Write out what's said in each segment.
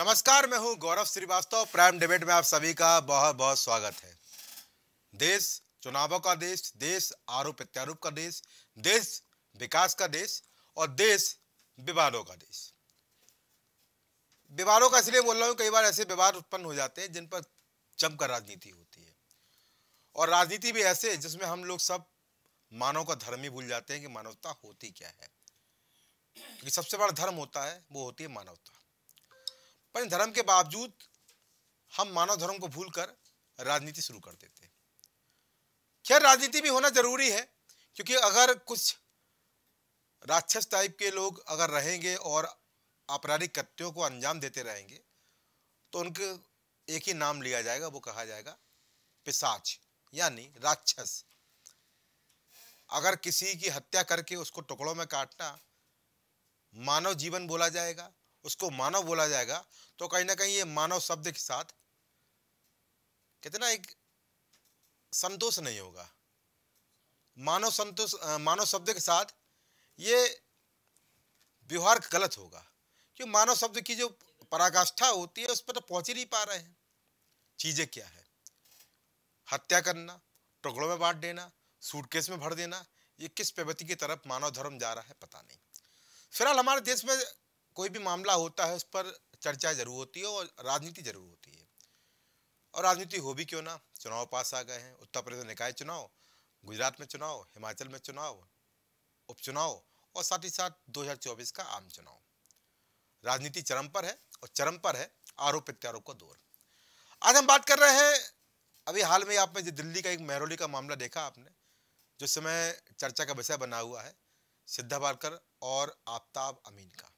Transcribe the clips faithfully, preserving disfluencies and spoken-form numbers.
नमस्कार, मैं हूं गौरव श्रीवास्तव। प्राइम डिबेट में आप सभी का बहुत बहुत स्वागत है। देश चुनावों का देश, देश आरोप प्रत्यारोप का देश, देश विकास का देश और देश विवादों का देश। विवादों का इसलिए बोल रहा हूं, कई बार ऐसे विवाद उत्पन्न हो जाते हैं जिन पर जमकर राजनीति होती है, और राजनीति भी ऐसे जिसमें हम लोग सब मानव का धर्म ही भूल जाते हैं कि मानवता होती क्या है। क्योंकि सबसे बड़ा धर्म होता है, वो होती है मानवता। पर इन धर्म के बावजूद हम मानव धर्म को भूलकर राजनीति शुरू कर देते हैं। खैर, राजनीति भी होना जरूरी है, क्योंकि अगर कुछ राक्षस टाइप के लोग अगर रहेंगे और आपराधिक कृत्यों को अंजाम देते रहेंगे तो उनके एक ही नाम लिया जाएगा, वो कहा जाएगा पिशाच, यानी राक्षस। अगर किसी की हत्या करके उसको टुकड़ों में काटना मानव जीवन बोला जाएगा, उसको मानव बोला जाएगा, तो कहीं ना कहीं ये मानव शब्द के साथ कितना एक संतोष नहीं होगा। मानव संतोष मानव शब्द के साथ ये व्यवहार गलत होगा, क्योंकि मानव शब्द की जो पराकाष्ठा होती है उस पर तो पहुंच ही नहीं पा रहे हैं। चीजें क्या है? हत्या करना, टुकड़ों में बांट देना, सूटकेस में भर देना, ये किस प्रवृत्ति की तरफ मानव धर्म जा रहा है पता नहीं। फिलहाल हमारे देश में कोई भी मामला होता है उस पर चर्चा जरूर होती है और राजनीति जरूर होती है। और राजनीति हो भी क्यों ना, चुनाव पास आ गए हैं। उत्तर प्रदेश में निकाय चुनाव, गुजरात में चुनाव, हिमाचल में चुनाव, उपचुनाव और साथ ही साथ दो हज़ार चौबीस का आम चुनाव। राजनीति चरम पर है और चरम पर है आरोप प्रत्यारोप का दौर। आज हम बात कर रहे हैं, अभी हाल में आपने जो दिल्ली का एक महरौली का मामला देखा आपने, जो समय चर्चा का विषय बना हुआ है, सिद्धा वारकर और आफताब अमीन का।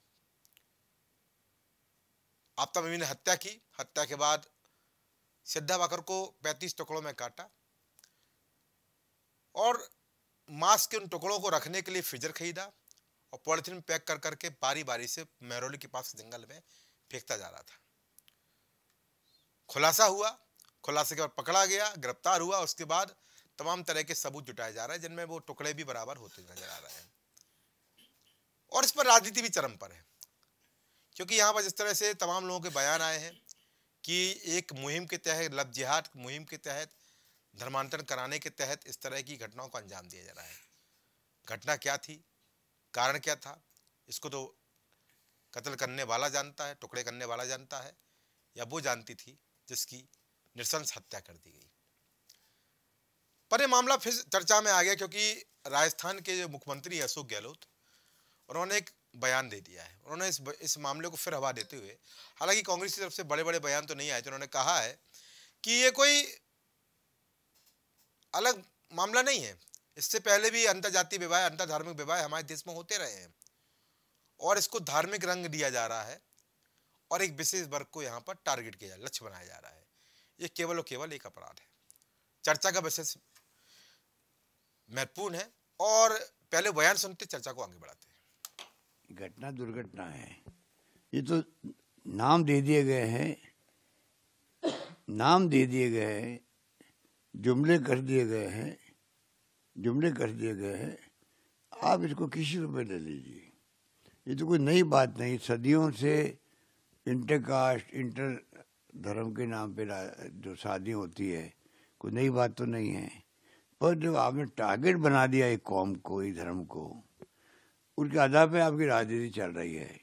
आफताब अमीन ने हत्या की, हत्या के बाद सिद्धा वारकर को पैंतीस टुकड़ों में काटा और मांस के उन टुकड़ों को रखने के लिए फ्रीजर खरीदा और पॉलिथीन में पैक कर करके बारी बारी से महरौली के पास जंगल में फेंकता जा रहा था। खुलासा हुआ, खुलासे के बाद पकड़ा गया, गिरफ्तार हुआ। उसके बाद तमाम तरह के सबूत जुटाए जा रहे हैं, जिनमें वो टुकड़े भी बराबर होते नजर आ रहे हैं। और इस पर राजनीति भी चरम पर है, क्योंकि यहाँ पर जिस तरह से तमाम लोगों के बयान आए हैं कि एक मुहिम के तहत, लव जिहाद मुहिम के तहत, धर्मांतरण कराने के तहत इस तरह की घटनाओं को अंजाम दिया जा रहा है। घटना क्या थी, कारण क्या था, इसको तो कत्ल करने वाला जानता है, टुकड़े करने वाला जानता है, या वो जानती थी जिसकी नृशंस हत्या कर दी गई। पर यह मामला फिर चर्चा में आ गया, क्योंकि राजस्थान के जो मुख्यमंत्री अशोक गहलोत, उन्होंने एक बयान दे दिया है। उन्होंने इस इस मामले को फिर हवा देते हुए, हालांकि कांग्रेस की तरफ से बड़े बड़े बयान तो नहीं आए थे, उन्होंने कहा है कि ये कोई अलग मामला नहीं है। इससे पहले भी अंतरजातीय विवाह, अंतर धार्मिक विवाह हमारे देश में होते रहे हैं, और इसको धार्मिक रंग दिया जा रहा है और एक विशेष वर्ग को यहाँ पर टारगेट किया, लक्ष्य बनाया जा रहा है। ये केवल और केवल एक अपराध है। चर्चा का विषय महत्वपूर्ण है, और पहले बयान सुनते चर्चा को आगे बढ़ाते हैं। घटना दुर्घटना है, ये तो नाम दे दिए गए हैं, नाम दे दिए गए हैं, जुमले कर दिए गए हैं, जुमले कर दिए गए हैं। आप इसको किसी रूप में ले लीजिए, ये तो कोई नई बात नहीं। सदियों से इंटरकास्ट, इंटर धर्म के नाम पे जो शादी होती है, कोई नई बात तो नहीं है। पर जब आपने टारगेट बना दिया एक कौम को, एक धर्म को, उनके आधार पे आपकी राजनीति चल रही है।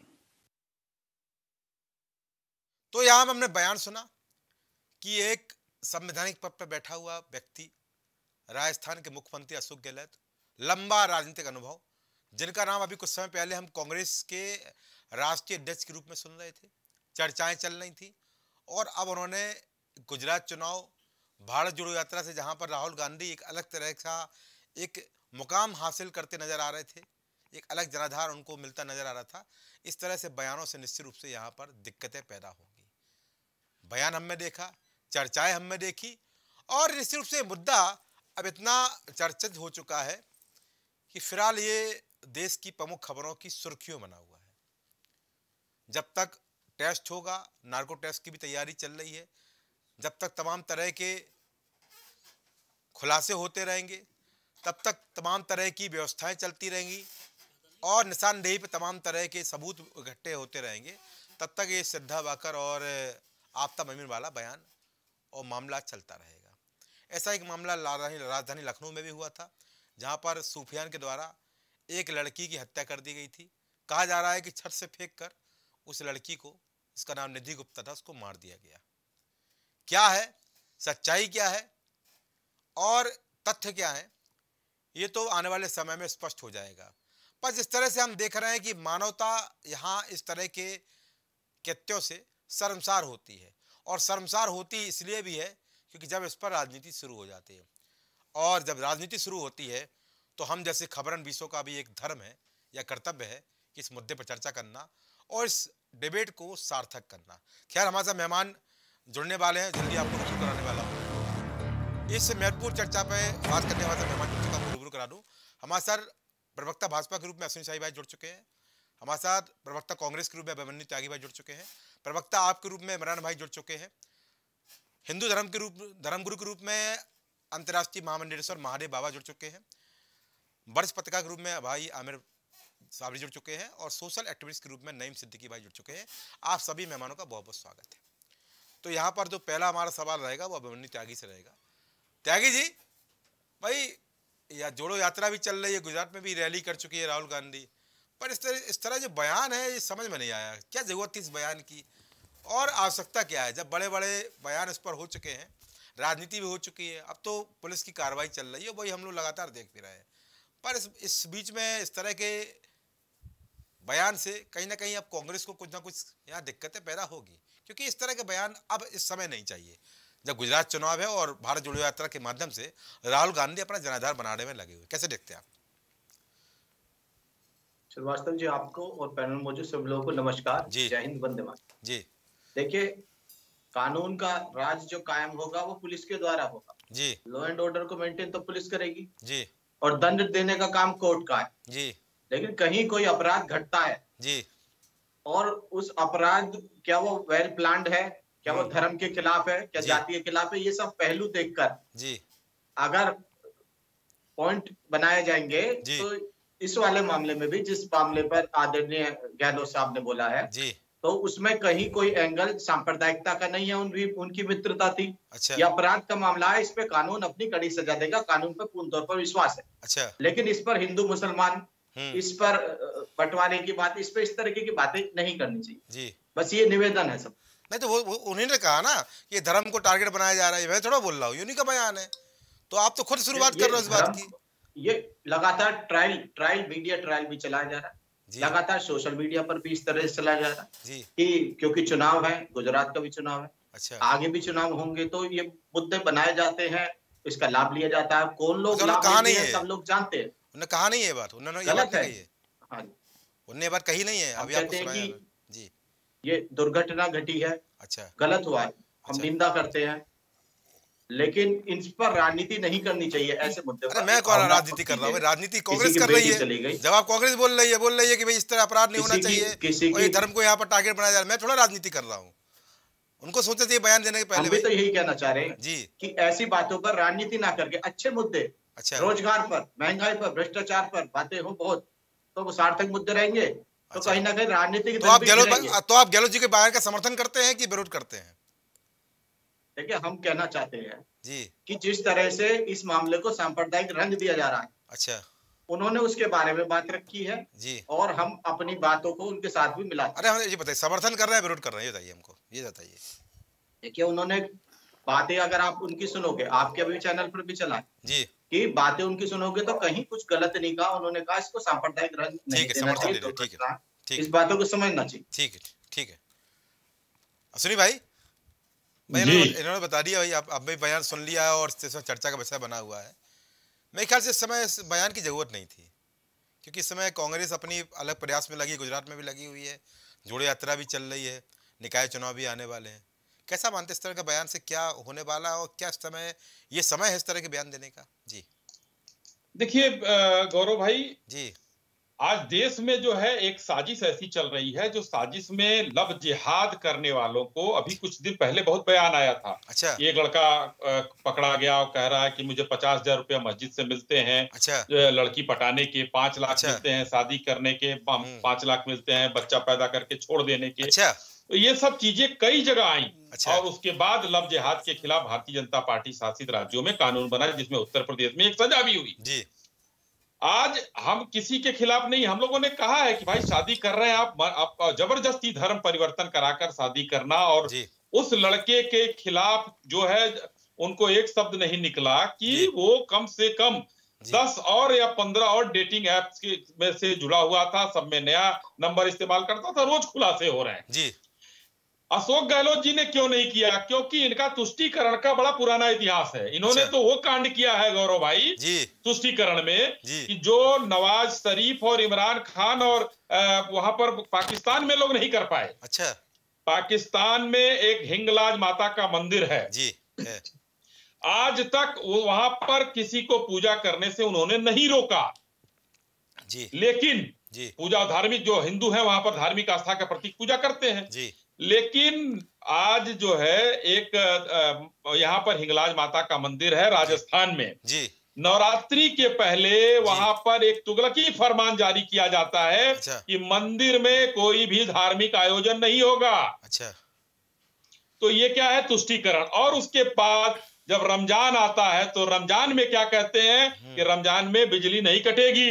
तो यहां हमने बयान सुना कि एक संवैधानिक पद पर बैठा हुआ व्यक्ति, राजस्थान के मुख्यमंत्री अशोक गहलोत, लंबा राजनीतिक अनुभव, जिनका नाम अभी कुछ समय पहले हम कांग्रेस के राष्ट्रीय अध्यक्ष के रूप में सुन रहे थे, चर्चाएं चल रही थी, और अब उन्होंने गुजरात चुनाव, भारत जोड़ो यात्रा से जहां पर राहुल गांधी एक अलग तरह का एक मुकाम हासिल करते नजर आ रहे थे, एक अलग जनाधार उनको मिलता नजर आ रहा था, इस तरह से बयानों से निश्चित रूप से यहाँ पर दिक्कतें पैदा होंगी। बयान हमने देखा, चर्चाएं हमने देखी, और निश्चित रूप से मुद्दा अब इतना चर्चित हो चुका है कि फिलहाल ये देश की प्रमुख खबरों की सुर्खियों बना हुआ है। जब तक टेस्ट होगा, नार्को टेस्ट की भी तैयारी चल रही है, जब तक तमाम तरह के खुलासे होते रहेंगे, तब तक तमाम तरह की व्यवस्थाएं चलती रहेंगी, और निशानदेही पे तमाम तरह के सबूत इकट्ठे होते रहेंगे, तब तक ये सिद्धा वाकर और आफ्ताब मोमीन वाला बयान और मामला चलता रहेगा। ऐसा एक मामला राजधानी लखनऊ में भी हुआ था, जहां पर सूफियान के द्वारा एक लड़की की हत्या कर दी गई थी। कहा जा रहा है कि छत से फेंक कर उस लड़की को, इसका नाम निधि गुप्ता था, उसको मार दिया गया। क्या है सच्चाई, क्या है और तथ्य क्या है, ये तो आने वाले समय में स्पष्ट हो जाएगा। पर जिस तरह से हम देख रहे हैं कि मानवता यहाँ इस तरह के कृत्यों से शर्मसार होती है, और शर्मसार होती इसलिए भी है क्योंकि जब इस पर राजनीति शुरू हो जाती है, और जब राजनीति शुरू होती है तो हम जैसे खबरन बीसों का भी एक धर्म है या कर्तव्य है कि इस मुद्दे पर चर्चा करना और इस डिबेट को सार्थक करना। खैर, हमारे साथ मेहमान जुड़ने वाले हैं, जल्दी आपको रुबरू कराने वाला हूँ। इस महत्वपूर्ण चर्चा पर बात करने वाले मेहमान जुड़ चुका, रुबरू करा दूँ। हमारे साथ प्रवक्ता भाजपा के रूप में अश्विनी शाही भाई जुड़ चुके हैं, हमारे साथ प्रवक्ता कांग्रेस के रूप में अभिमन्यु त्यागी भाई जुड़ चुके हैं, प्रवक्ता आप के रूप में इमरान भाई जुड़ चुके हैं, हिंदू धर्म के रूप धर्मगुरु के रूप में अंतर्राष्ट्रीय महामंडलेश्वर महादेव बाबा जुड़ चुके हैं, वर्ष पत्रिका के रूप में भाई आमिर साबरी जुड़ चुके हैं, और सोशल एक्टिविस्ट के रूप में नईम सिद्दीकी भाई जुड़ चुके हैं। आप सभी मेहमानों का बहुत बहुत स्वागत है। तो यहाँ पर जो पहला हमारा सवाल रहेगा वो अभिमन्यु त्यागी से रहेगा। त्यागी जी, भाई या जोड़ो यात्रा भी चल रही है, गुजरात में भी रैली कर चुकी है राहुल गांधी, पर इस तरह इस तरह जो बयान है ये समझ में नहीं आया, क्या जरूरत थी इस बयान की और आवश्यकता क्या है? जब बड़े बड़े बयान इस पर हो चुके हैं, राजनीति भी हो चुकी है, अब तो पुलिस की कार्रवाई चल रही है, वही हम लोग लगातार देख भी रहे हैं, पर इस, इस बीच में इस तरह के बयान से कहीं ना कहीं अब कांग्रेस को कुछ ना कुछ यहाँ दिक्कतें पैदा होगी, क्योंकि इस तरह के बयान अब इस समय नहीं चाहिए जब गुजरात चुनाव है और भारत जोड़ो यात्रा के माध्यम से राहुल गांधी अपना जनाधार बनाने में लगे हुए। कैसे देखते हैं आप? श्रीवास्तव जी, आपको और पैनल मौजूद सब लोगों को नमस्कार, जय हिंद, वंदे मातरम। जी, देखिए, कानून का राज जो कायम होगा वो पुलिस के द्वारा होगा जी, लॉ एंड ऑर्डर को मेंटेन तो पुलिस करेगी जी, और दंड देने का काम कोर्ट का है जी। लेकिन कहीं कोई अपराध घटता है जी, और उस अपराध क्या वो वेल प्लान्ड है, क्या वो धर्म के खिलाफ है, क्या जाति के खिलाफ है, ये सब पहलू देखकर जी अगर पॉइंट बनाए जाएंगे तो इस वाले मामले में भी, जिस मामले पर आदरणीय गहलोत साहब ने बोला है जी, तो उसमें कहीं कोई एंगल सांप्रदायिकता का नहीं है, उनकी उनकी मित्रता थी। अच्छा। ये अपराध का मामला है, इस पे कानून अपनी कड़ी सजा देगा, कानून पर पूर्ण तौर पर विश्वास है। अच्छा। लेकिन इस पर हिंदू मुसलमान, इस पर बंटवारे की बात, इस पे इस तरह की बातें नहीं करनी चाहिए जी। बस ये निवेदन है सब। नहीं तो वो, वो उन्हीं ने कहा ना कि धर्म को टारगेट बनाया जा रहा है, मैं थोड़ा बोल रहा हूँ, उन्हीं का बयान है, तो आप तो खुद शुरुआत कर रहे हो इस बात की। ये लगातार ट्रायल ट्रायल मीडिया ट्रायल भी चलाया जा रहा है, लगातार सोशल मीडिया पर भी इस तरह से चलाया जा रहा है कि क्योंकि चुनाव है, गुजरात का भी चुनाव है, अच्छा, आगे भी चुनाव होंगे, तो ये मुद्दे बनाए जाते हैं, इसका लाभ लिया जाता है। कौन लोग लाभ लेते हैं सब लोग जानते हैं। उन्होंने कहा नहीं है बात, उन्होंने ये बात नहीं कही है। हाँ, उन्होंने ये बात कही नहीं है। अभी आपको सुनाया जी, ये दुर्घटना घटी है, अच्छा, गलत हुआ है, हम निंदा करते हैं, लेकिन इन पर राजनीति नहीं करनी चाहिए ऐसे मुद्दे पर। मैं कौन राजनीति कर रहा हूँ? राजनीति कांग्रेस कर रही है। जब आप कांग्रेस बोल रही है बोल रही है कि भाई इस तरह अपराध नहीं होना चाहिए और ये धर्म को यहाँ पर टारगेट बनाया जा रहा है, मैं थोड़ा राजनीति कर रहा हूँ। उनको सोचना चाहिए बयान देने के पहले। हम भी तो यही कहना चाह रहे हैं जी कि ऐसी बातों पर राजनीति ना करके अच्छे मुद्दे, अच्छा, रोजगार पर, महंगाई पर, भ्रष्टाचार पर बातें हो बहुत, तो वो सार्थक मुद्दे रहेंगे। तो कहीं ना कहीं राजनीति तो आप गहलोत तो आप गहलोत जी के बयान का समर्थन करते हैं कि विरोध करते हैं? देखिए, हम कहना चाहते हैं जी कि जिस तरह से इस मामले को सांप्रदायिक रंग दिया जा रहा है, अच्छा, उन्होंने उसके बारे में बात रखी है जी, और हम अपनी बातों को उनके साथ भी मिला। अरे हमें ये बताइए, समर्थन कर रहे हैं विरोध कर रहे हैं, ये बताइए हमको, ये बताइए। देखिए, उन्होंने बातें अगर आप उनकी सुनोगे, आपके अभी चैनल पर भी चला जी कि बातें उनकी सुनोगे तो कहीं कुछ गलत नहीं कहा। उन्होंने कहा इसको सांप्रदायिक रंग नहीं देना चाहिए, ठीक है, इस बातों को समझना चाहिए। ठीक है, ठीक है। अश्विनी भाई, इन्होंने बता दिया भाई, आप अब भी बयान सुन लिया है और चर्चा का विषय बना हुआ है। मेरे ख्याल से इस समय इस बयान की जरूरत नहीं थी, क्योंकि इस समय कांग्रेस अपनी अलग प्रयास में लगी, गुजरात में भी लगी हुई है, जोड़ो यात्रा भी चल रही है, निकाय चुनाव भी आने वाले हैं। कैसा मानते इस तरह के बयान से क्या होने वाला है और क्या इस समय ये समय है इस तरह के बयान देने का? जी देखिए गौरव भाई जी, आज देश में जो है एक साजिश ऐसी चल रही है, जो साजिश में लव जिहाद करने वालों को, अभी कुछ दिन पहले बहुत बयान आया था। अच्छा। एक लड़का पकड़ा गया और कह रहा है कि मुझे पचास हजार रुपया मस्जिद से मिलते हैं। अच्छा। लड़की पटाने के पांच लाख अच्छा। मिलते हैं, शादी करने के पांच लाख मिलते हैं, बच्चा पैदा करके छोड़ देने के। अच्छा। तो ये सब चीजें कई जगह आई। अच्छा। और उसके बाद लव जिहाद के खिलाफ भारतीय जनता पार्टी शासित राज्यों में कानून बना, जिसमें उत्तर प्रदेश में एक सजा भी हुई जी। आज हम किसी के खिलाफ नहीं, हम लोगों ने कहा है कि भाई शादी कर रहे हैं आप, आप जबरदस्ती धर्म परिवर्तन कराकर शादी करना, और उस लड़के के खिलाफ जो है उनको एक शब्द नहीं निकला कि वो कम से कम दस और या पंद्रह और डेटिंग एप्स के में से जुड़ा हुआ था, सब में नया नंबर इस्तेमाल करता था, रोज खुलासे हो रहे हैं जी। अशोक गहलोत जी ने क्यों नहीं किया? क्योंकि इनका तुष्टीकरण का बड़ा पुराना इतिहास है। इन्होंने तो वो कांड किया है गौरव भाई तुष्टीकरण में कि जो नवाज शरीफ और इमरान खान और वहां पर पाकिस्तान में लोग नहीं कर पाए। अच्छा। पाकिस्तान में एक हिंगलाज माता का मंदिर है जी है। आज तक वो वहां पर किसी को पूजा करने से उन्होंने नहीं रोका जी। लेकिन जी। पूजा धार्मिक जो हिंदू हैं वहां पर धार्मिक आस्था का प्रतीक पूजा करते हैं जी। लेकिन आज जो है एक यहाँ पर हिंगलाज माता का मंदिर है राजस्थान में जी। नवरात्रि के पहले वहां पर एक तुगलकी फरमान जारी किया जाता है अच्छा। कि मंदिर में कोई भी धार्मिक आयोजन नहीं होगा। अच्छा। तो ये क्या है? तुष्टीकरण। और उसके बाद जब रमजान आता है तो रमजान में क्या कहते हैं कि रमजान में बिजली नहीं कटेगी।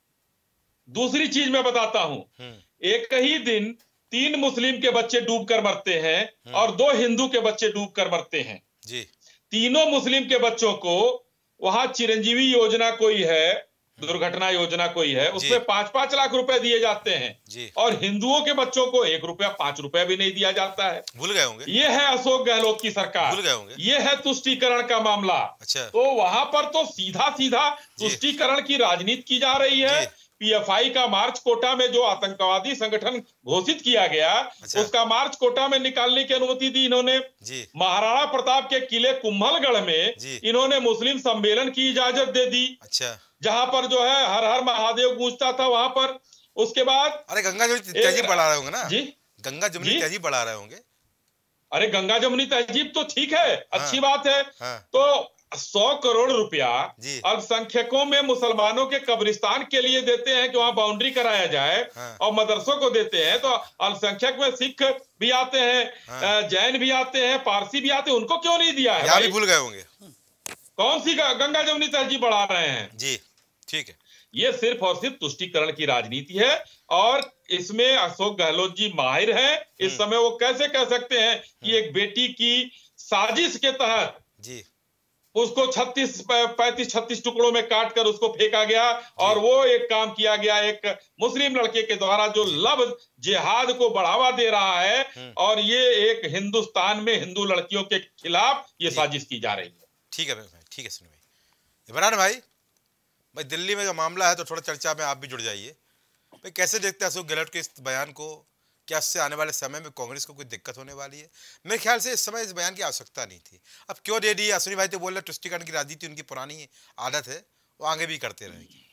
दूसरी चीज मैं बताता हूं, एक ही दिन तीन मुस्लिम के बच्चे डूब कर मरते हैं और दो हिंदू के बच्चे डूब कर मरते हैं जी। तीनों मुस्लिम के बच्चों को वहां चिरंजीवी योजना कोई है, दुर्घटना योजना कोई है, उसमें पांच पांच लाख रुपए दिए जाते हैं जी। और हिंदुओं के बच्चों को एक रुपया पांच रुपया भी नहीं दिया जाता है। भूल गए होंगे। ये है अशोक गहलोत की सरकार। भूल गए होंगे। ये है तुष्टीकरण का मामला। अच्छा। तो वहां पर तो सीधा सीधा तुष्टीकरण की राजनीति की जा रही है। पीएफआई का मार्च कोटा में जो आतंकवादी संगठन घोषित किया गया, अच्छा। उसका मार्च कोटा में निकालने की अनुमति दी इन्होंने। महाराणा प्रताप के किले कुंभलगढ़ में इन्होंने मुस्लिम सम्मेलन की इजाजत दे दी। अच्छा। जहां पर जो है हर हर महादेव गूंजता था वहां पर। उसके बाद अरे गंगा जमुनी तहजीब बढ़ा रहे होंगे ना जी। गंगा जमुनी तहजीब बढ़ा रहे होंगे। अरे गंगा जमुनी तहजीब तो ठीक है, अच्छी बात है। तो सौ करोड़ रुपया अल्पसंख्यकों में मुसलमानों के कब्रिस्तान के लिए देते हैं कि वहां बाउंड्री कराया जाए। हाँ। और मदरसों को देते हैं तो अल्पसंख्यक में सिख भी आते हैं। हाँ। जैन भी आते हैं, पारसी भी आते हैं, उनको क्यों नहीं दिया है? भी भूल गए होंगे। कौन सी गंगा जमुनी तहजीब बढ़ा रहे हैं जी। ठीक है। ये सिर्फ और सिर्फ तुष्टीकरण की राजनीति है और इसमें अशोक गहलोत जी माहिर हैं। इस समय वो कैसे कह सकते हैं कि एक बेटी की साजिश के तहत जी उसको छत्तीस पैंतीस छत्तीस टुकड़ों में काट कर उसको फेंका गया और वो एक काम किया गया एक मुस्लिम लड़के के द्वारा जो लव जिहाद को बढ़ावा दे रहा है और ये एक हिंदुस्तान में हिंदू लड़कियों के खिलाफ ये साजिश की जा रही है। ठीक है भाई, ठीक है सुन भाई। इमरान भाई भाई दिल्ली में जो मामला है तो थोड़ा चर्चा में आप भी जुड़ जाइए भाई। कैसे देखते हैं अशोक गहलोत के इस बयान को? क्या इससे आने वाले समय में कांग्रेस को कोई दिक्कत होने वाली है? मेरे ख्याल से इस समय इस बयान की आवश्यकता नहीं थी। अब क्यों दे दी? अश्विनी भाई तो बोल रहे तुष्टीकरण की राजनीति उनकी पुरानी आदत है, वो आगे भी करते रहेंगे।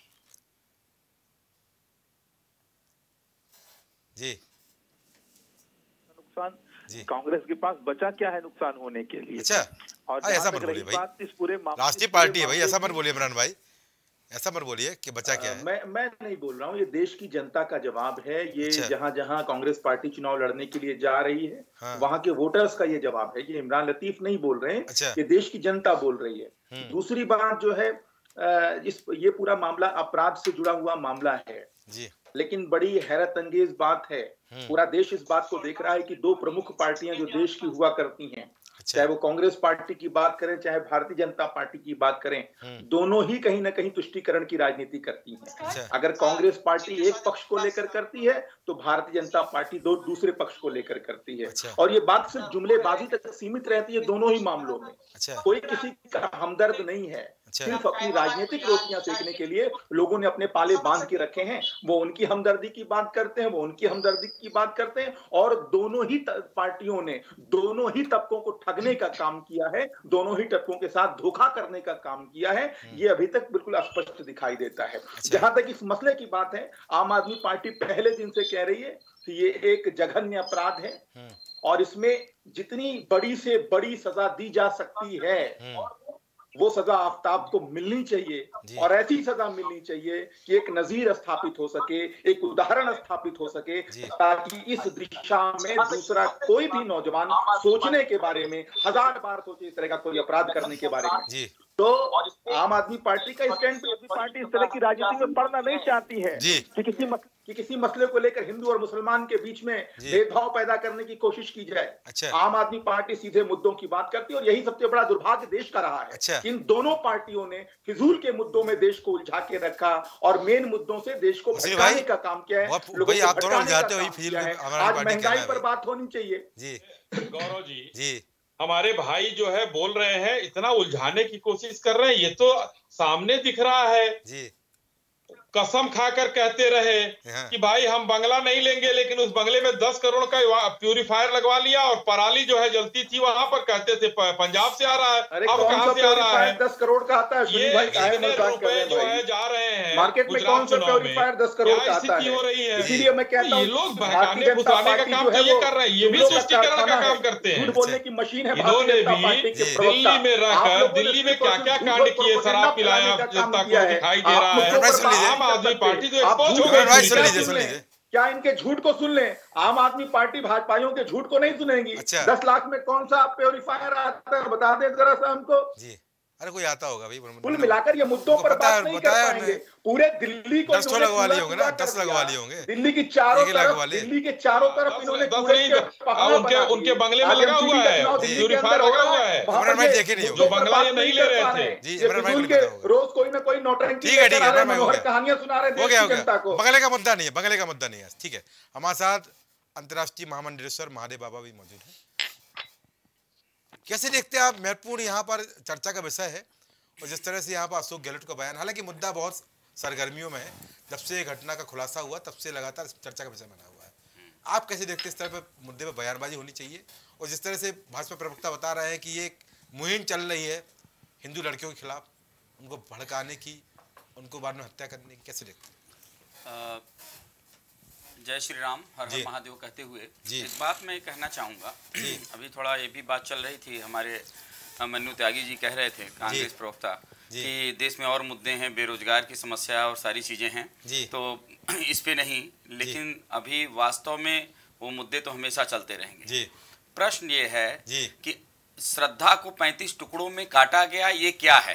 जी। नुकसान जी कांग्रेस के पास बचा क्या है नुकसान होने के लिए? अच्छा। और ऐसा मत बोलिए भाई, इस पूरे राष्ट्रीय पार्टी है भाई, ऐसा मत बोलिए इमरान भाई, ऐसा मत बोलिए कि बचा क्या है। मैं मैं नहीं बोल रहा हूँ, ये देश की जनता का जवाब है। ये अच्छा। जहां जहां कांग्रेस पार्टी चुनाव लड़ने के लिए जा रही है हाँ। वहां के वोटर्स का ये जवाब है। ये इमरान लतीफ नहीं बोल रहे हैं अच्छा। ये देश की जनता बोल रही है। दूसरी बात जो है इस ये पूरा मामला अपराध से जुड़ा हुआ मामला है जी। लेकिन बड़ी हैरत अंगेज बात है, पूरा देश इस बात को देख रहा है कि दो प्रमुख पार्टियां जो देश की हुआ करती हैं, चाहे वो कांग्रेस पार्टी की बात करें चाहे भारतीय जनता पार्टी की बात करें, दोनों ही कहीं ना कहीं तुष्टीकरण की राजनीति करती हैं। अगर कांग्रेस पार्टी एक पक्ष को लेकर करती है तो भारतीय जनता पार्टी दो दूसरे पक्ष को लेकर करती है। और ये बात सिर्फ जुमलेबाजी तक सीमित रहती है दोनों ही मामलों में। कोई किसी का हमदर्द नहीं है। सिर्फ अपनी राजनीतिक रोटियां सेकने के लिए लोगों ने अपने पाले बांध के रखे हैं। वो उनकी हमदर्दी की बात करते हैं, वो उनकी हमदर्दी की बात करते हैं, और दोनों ही पार्टियों ने दोनों ही तबकों को ठगने का काम किया है, दोनों ही तबकों के साथ धोखा करने का काम किया है। ये अभी तक बिल्कुल स्पष्ट दिखाई देता है। जहां तक इस मसले की बात है, आम आदमी पार्टी पहले दिन से कह रही है कि ये एक जघन्य अपराध है और इसमें जितनी बड़ी से बड़ी सजा दी जा सकती है वो सजा आफ्ताब को मिलनी चाहिए, और ऐसी सजा मिलनी चाहिए कि एक नजीर स्थापित हो सके, एक उदाहरण स्थापित हो सके, ताकि इस दिशा में दूसरा कोई भी नौजवान सोचने के बारे में हजार बार सोचे इस तरह का कोई अपराध करने के बारे में। तो आम आदमी पार्टी का स्टैंड पे आदमी पार्टी इस तरह की राजनीति में पड़ना नहीं चाहती है कि किसी मस, कि किसी मसले को लेकर हिंदू और मुसलमान के बीच में भेदभाव पैदा करने की कोशिश की जाए। अच्छा। आम आदमी पार्टी सीधे मुद्दों की बात करती है, और यही सबसे बड़ा दुर्भाग्य देश का रहा है। अच्छा। इन दोनों पार्टियों ने फिजूल के मुद्दों में देश को उलझा के रखा और मेन मुद्दों से देश को भटकाने का काम किया है। आज महंगाई पर बात होनी चाहिए। जी गौरव जी, जी हमारे भाई जो है बोल रहे हैं, इतना उलझाने की कोशिश कर रहे हैं, ये तो सामने दिख रहा है जी। कसम खाकर कहते रहे कि भाई हम बंगला नहीं लेंगे, लेकिन उस बंगले में दस करोड़ का प्यूरिफायर लगवा लिया, और पराली जो है जलती थी वहां पर कहते थे पंजाब से आ रहा है, अब कहां से आ रहा है? दस करोड़ का आता है। ये इतने रुपए जो है जा रहे हैं मार्केट में, कौन सा प्यूरिफायर दस करोड़ का आता है? हो रही है, इसीलिए मैं कहता हूँ ये लोग बहकाने फुसलाने का काम तो ये कर रहे हैं, ये भी तुष्टिकरण का काम करते हैं। झूठ बोलने की मशीन है। इन्होंने भी दिल्ली में रहकर दिल्ली में क्या क्या कांड किए, शराब पिलाया जनता को दिखाई दे रहा है। आम आदमी पार्टी क्या इनके झूठ को सुन लें? आम आदमी पार्टी भाजपाइयों के झूठ को नहीं सुनेगी। अच्छा। दस लाख में कौन सा प्योरीफायर आता है बता दें जरा सा हमको जी। अरे कोई आता होगा भाई। कुल मिलाकर ये मुद्दों पर बात नहीं कर पाएंगे। पूरे दिल्ली को दस लगवा लिए होंगे ना, दस लगवा लिए होंगे दिल्ली की चारों तरफ, दिल्ली के चारों तरफ इन्होंने उनके उनके बंगले में लगा हुआ है, प्यूरीफायर लगा हुआ है। इमरान भाई देखे नहीं जो बंगला ये नहीं ले रहे थे जी, इमरान भाई को रोज कोई ना कोई नौटंकी ठीक है, ठीक है, कहानियां सुना रहे हो गया, हो गया। बंगले का मुद्दा नहीं है, बंगले का मुद्दा नहीं है। ठीक है, हमारे साथ अंतर्राष्ट्रीय महामंडलेश्वर महादेव बाबा भी मौजूद है। कैसे देखते हैं आप? महत्वपूर्ण यहाँ पर चर्चा का विषय है, और जिस तरह से यहाँ पर अशोक गहलोत का बयान, हालांकि मुद्दा बहुत सरगर्मियों में है, जब से घटना का खुलासा हुआ तब से लगातार चर्चा का विषय बना हुआ है। आप कैसे देखते हैं इस तरह पर मुद्दे पर बयानबाजी होनी चाहिए? और जिस तरह से भाजपा प्रवक्ता बता रहे हैं कि ये एक मुहिम चल रही है हिंदू लड़कियों के खिलाफ, उनको भड़काने की, उनको बाद में हत्या करने की, कैसे देखते हैं? जय श्री राम, हर हर महादेव कहते हुए इस बात में कहना चाहूँगा, अभी थोड़ा ये भी बात चल रही थी, हमारे मन्नू त्यागी जी कह रहे थे, कांग्रेस प्रवक्ता, कि देश में और मुद्दे हैं, बेरोजगार की समस्या और सारी चीज़ें हैं, तो इस पे नहीं, लेकिन अभी वास्तव में वो मुद्दे तो हमेशा चलते रहेंगे। प्रश्न ये है कि श्रद्धा को पैंतीस टुकड़ों में काटा गया, ये क्या है?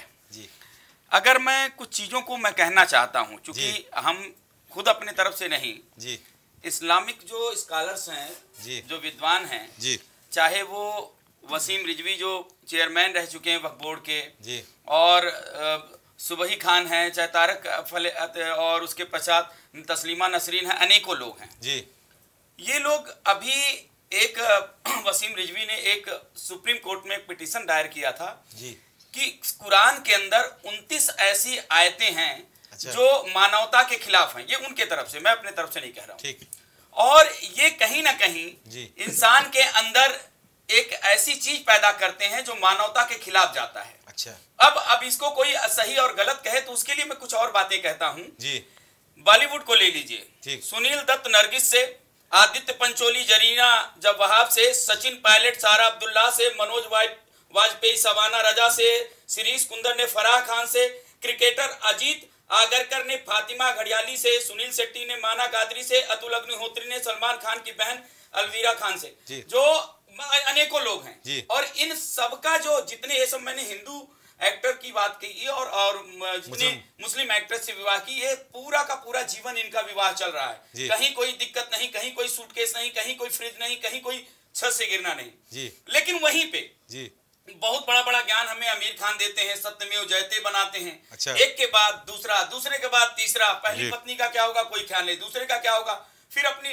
अगर मैं कुछ चीज़ों को मैं कहना चाहता हूँ, चूँकि हम खुद अपने तरफ से नहीं, इस्लामिक जो स्कॉलर्स हैं, जो विद्वान हैं, चाहे वो वसीम रिजवी जो चेयरमैन रह चुके हैं वक्फ बोर्ड के जी, और सुबही खान हैं, चाहे तारक फले और उसके पश्चात तस्लीमा नसरीन हैं, अनेकों लोग हैं जी। ये लोग अभी एक वसीम रिजवी ने एक सुप्रीम कोर्ट में एक पिटीशन दायर किया था जी, कि कुरान के अंदर उनतीस ऐसी आयतें हैं अच्छा, जो मानवता के खिलाफ हैं। ये उनके तरफ से, मैं अपने तरफ से नहीं कह रहा हूँ। और ये कहीं ना कहीं इंसान के अंदर एक ऐसी चीज पैदा करते हैं जो मानवता के खिलाफ जाता है। अच्छा। अब अब इसको कोई सही और गलत कहे तो उसके लिए मैं कुछ और बातें कहता हूं जी। बॉलीवुड को ले लीजिए, सुनील दत्त नरगिस से, आदित्य पंचोली जरीना जब वहाब से, सचिन पायलट सारा अब्दुल्ला से, मनोज वाजपेयी सवाना रजा से, शिरीष कुंदर ने फराह खान से, क्रिकेटर अजीत आगरकर ने फातिमा घड़ियाली से, सुनील शेट्टी ने माना कादरी से, अतुल अग्निहोत्री ने सलमान खान की बहन अलवीरा खान से, जो अनेकों लोग हैं। और इन सबका जो जितने, ये सब मैंने हिंदू एक्टर की बात की और और जितने मुस्लिम एक्टर से विवाह की, ये पूरा का पूरा जीवन इनका विवाह चल रहा है। कहीं कोई दिक्कत नहीं, कहीं कोई सूटकेस नहीं, कहीं कोई फ्रिज नहीं, कहीं कोई छत से गिरना नहीं जी। लेकिन वहीं पे जी बहुत बड़ा बड़ा ज्ञान हमें आमिर खान देते हैं, सत्यमेव जयते बनाते हैं। अच्छा। एक के बाद दूसरा, दूसरे के बाद तीसरा, पहली पत्नी का क्या होगा कोई ख्याल नहीं, दूसरे का क्या होगा, फिर अपनी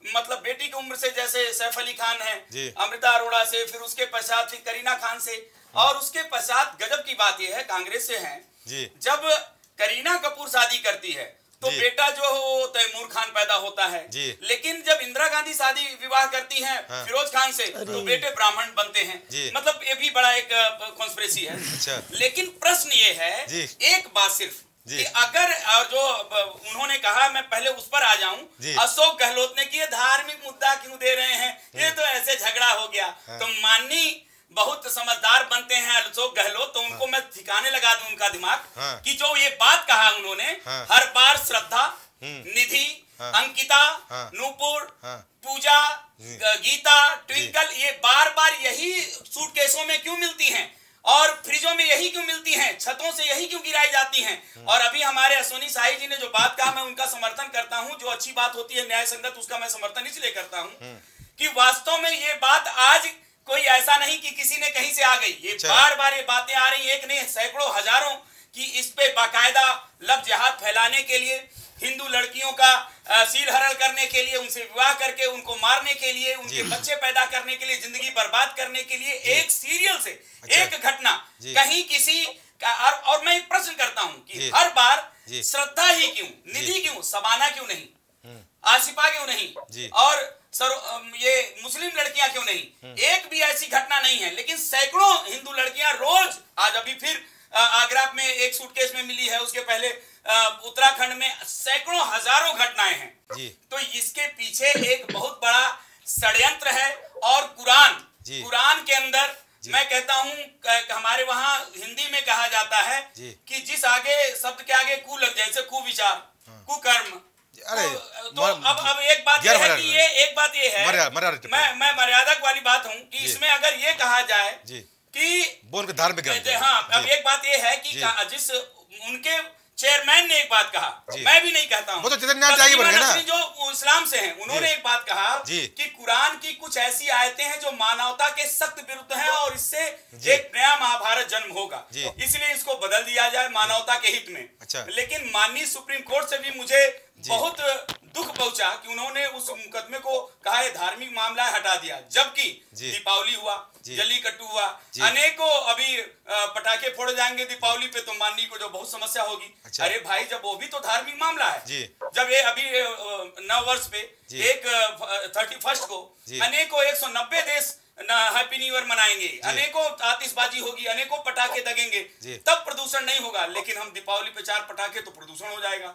मतलब बेटी की उम्र से, जैसे सैफ अली खान है, अमृता अरोड़ा से, फिर उसके पश्चात फिर करीना खान से, और उसके पश्चात गजब की बात यह है कांग्रेस से है, जब करीना कपूर शादी करती है तो बेटा जो हो तैमूर खान पैदा होता है, लेकिन जब इंदिरा गांधी शादी विवाह करती हैं हाँ। फिरोज खान से तो बेटे ब्राह्मण बनते हैं। मतलब ये भी बड़ा एक कॉन्स्पिरेसी है। अच्छा। लेकिन प्रश्न ये है एक बात सिर्फ कि अगर जो उन्होंने कहा, मैं पहले उस पर आ जाऊं, अशोक गहलोत ने कि ये धार्मिक मुद्दा क्यों दे रहे हैं, ये तो ऐसे झगड़ा हो गया। तो माननीय बहुत समझदार बनते हैं अशोक गहलोत, तो उनको हाँ। मैं ठिकाने लगा दूं उनका दिमाग हाँ। कि जो ये बात कहा उन्होंने हाँ। हर बार श्रद्धा, निधि, हाँ। अंकिता, हाँ। नूपुर, हाँ। पूजा, गीता, ट्विंकल, ये बार बार यही सूटकेसों में क्यों मिलती हैं और फ्रिजों में यही क्यों मिलती हैं, छतों से यही क्यों गिराई जाती हैं। और अभी हमारे अश्विनी शाही जी ने जो बात कहा, मैं उनका समर्थन करता हूं, जो अच्छी बात होती है न्याय संगत, उसका मैं समर्थन इसलिए करता हूं कि वास्तव में ये बात आज कोई ऐसा नहीं कि किसी ने कहीं से आ गई, ये बार बार ये बातें आ रही, एक नहीं सैकड़ों हजारों की इस पे बाकायदा लफ्ज जिहाद फैलाने के लिए, हिंदू लड़कियों का सील हरण करने के लिए, उनसे विवाह करके उनको मारने के लिए, उनके बच्चे पैदा करने के लिए, जिंदगी बर्बाद करने के लिए, एक सीरियल से अच्छा। एक घटना कहीं किसी का। और, और मैं एक प्रश्न करता हूं कि हर बार श्रद्धा ही क्यों, निधि क्यों, सबाना क्यों नहीं, आसिफा क्यों नहीं, और सर ये मुस्लिम लड़कियां क्यों नहीं, एक भी ऐसी घटना नहीं है। लेकिन सैकड़ों हिंदू लड़कियां रोज, आज अभी फिर आगरा में एक सूटकेस में मिली है, उसके पहले उत्तराखंड में सैकड़ों हजारों घटनाएं हैं जी। तो इसके पीछे एक बहुत बड़ा षड्यंत्र है। और कुरान कुरान के अंदर मैं कहता हूं, हमारे वहां हिंदी में कहा जाता है कि जिस आगे शब्द के आगे कु लग जाए, जैसे कुविचार, कुकर्म। अरे तो, तो अब अब एक बात ये है कि ये एक बात ये है, मैं मैं मर्यादा वाली बात हूं कि इसमें अगर ये कहा जाए कि बोल के धार्मिक, हाँ, अब एक बात ये है कि जिस उनके चेयरमैन ने एक बात कहा, मैं भी नहीं कहता हूं, वो तो जो इस्लाम से हैं, उन्होंने एक बात कहा कि कुरान की कुछ ऐसी आयतें हैं जो मानवता के सख्त विरुद्ध हैं और इससे एक नया महाभारत जन्म होगा, इसलिए इसको बदल दिया जाए मानवता के हित में। अच्छा। लेकिन माननीय सुप्रीम कोर्ट से भी मुझे बहुत दुख पहुंचा कि उन्होंने उस मुकदमे को कहा है धार्मिक मामला हटा दिया, जबकि दीपावली हुआ, जल्लीकट्टू हुआ, अनेकों अभी पटाखे फोड़े जाएंगे दीपावली पे, तो माननीय को जो बहुत समस्या होगी। अच्छा। अरे भाई, जब वो भी तो धार्मिक मामला है, जब ये अभी नव वर्ष पे एक थर्टी फर्स्ट को अनेकों एक सौ नब्बे देश हैप्पी न्यू ईयर मनाएंगे, अनेकों आतिशबाजी होगी, अनेकों पटाखे दगेंगे, तब प्रदूषण नहीं होगा। लेकिन हम दीपावली पे चार पटाखे तो प्रदूषण हो जाएगा।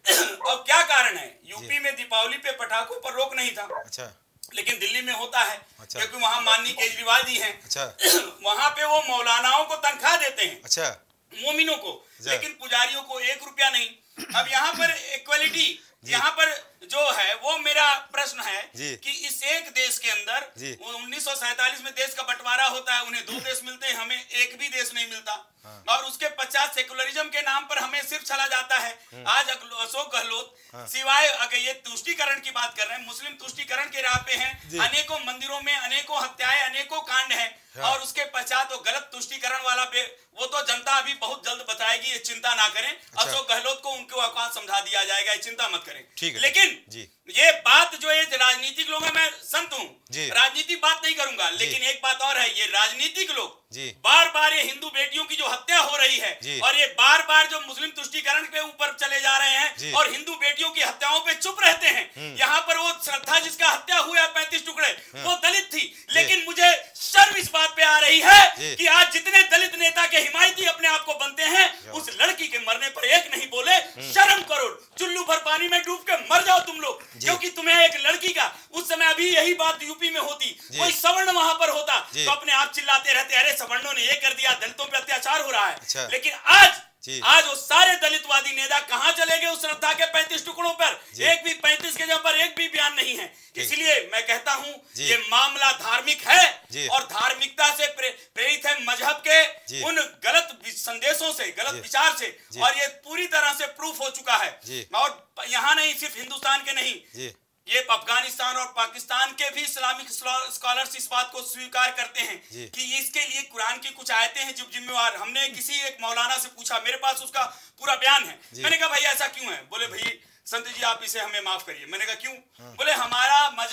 अब क्या कारण है, यूपी में दीपावली पे पटाखों पर रोक नहीं था। अच्छा। लेकिन दिल्ली में होता है। अच्छा। क्योंकि वहां माननीय केजरीवाल जी हैं। अच्छा। वहां पे वो मौलानाओं को तनख्वाह देते हैं। अच्छा। मोमिनों को, लेकिन पुजारियों को एक रुपया नहीं। अब यहाँ पर इक्वलिटी, यहाँ पर जो है वो मेरा प्रश्न है कि इस एक देश के अंदर उन्नीस सौ सैतालीस में देश का बंटवारा होता है, उन्हें दो देश मिलते हैं, हमें एक भी देश नहीं मिलता। हाँ। और उसके पचास सेकुलरिज्म के नाम पर हमें सिर्फ चला जाता है। आज अशोक गहलोत हाँ। सिवाय अगर ये तुष्टीकरण की बात कर रहे हैं, मुस्लिम तुष्टीकरण के राह पे हैं, अनेकों मंदिरों में अनेकों हत्याएं, अनेकों कांड हैं। हाँ। और उसके पश्चात वो गलत तुष्टीकरण वाला पे वो तो जनता अभी बहुत जल्द बताएगी, ये चिंता ना करें। अच्छा। अशोक गहलोत को उनके औकात समझा दिया जाएगा, ये चिंता मत करें। ठीक है। लेकिन जी। ये बात जो ये राजनीतिक लोग हैं, मैं संत हूँ, राजनीति बात नहीं करूंगा, लेकिन एक बात और है, ये राजनीतिक लोग बार बार ये हिंदू बेटियों की जो हत्या हो रही है और ये बार बार जो मुस्लिम तुष्टीकरण के ऊपर चले जा रहे हैं और हिंदू बेटियों की हत्याओं पे चुप रहते हैं। यहाँ पर वो श्रद्धा जिसका हत्या हुआ पैंतीस टुकड़े, वो दलित थी, लेकिन मुझे शर्म इस बात पे आ रही है कि आज जितने दलित नेता के हिमायती अपने आप को बनते हैं, उस लड़की के मरने पर एक नहीं बोले। शर्म करो, चुल्लू भर पानी में डूब के मर जाओ तुम लोग, क्योंकि तुम्हें एक लड़की का, उस समय अभी यही बात यूपी में होती, कोई सवर्ण वहां पर होता तो अपने आप चिल्लाते रहते, अरे सवर्णों ने ये कर दिया, दलितों पे अत्याचार हो रहा है। अच्छा। लेकिन आज आज वो सारे दलितवादी नेता कहां चले गए उस श्रद्धा के पैंतीस टुकड़ों पर? एक भी पैंतीस के जगह पर एक भी बयान नहीं है। इसलिए मैं कहता हूं ये मामला धार्मिक है और धार्मिकता से प्रे, प्रेरित है, मजहब के उन गलत संदेशों से, गलत विचार से, और ये पूरी तरह से प्रूफ हो चुका है। और यहाँ नहीं, सिर्फ हिंदुस्तान के नहीं, ये अफगानिस्तान और पाकिस्तान के भी इस्लामिक स्कॉलर्स इस बात को स्वीकार करते हैं कि इसके लिए कुरान की कुछ आयतें हैं जो जिम्मेवार। हमने किसी एक मौलाना से पूछा, मेरे पास उसका पूरा बयान है। मैंने कहा भाई ऐसा क्यों है? बोले भाई संत जी आप इसे हमें माफ करिए। मैंने कहा क्यों? हाँ। बोले हमारा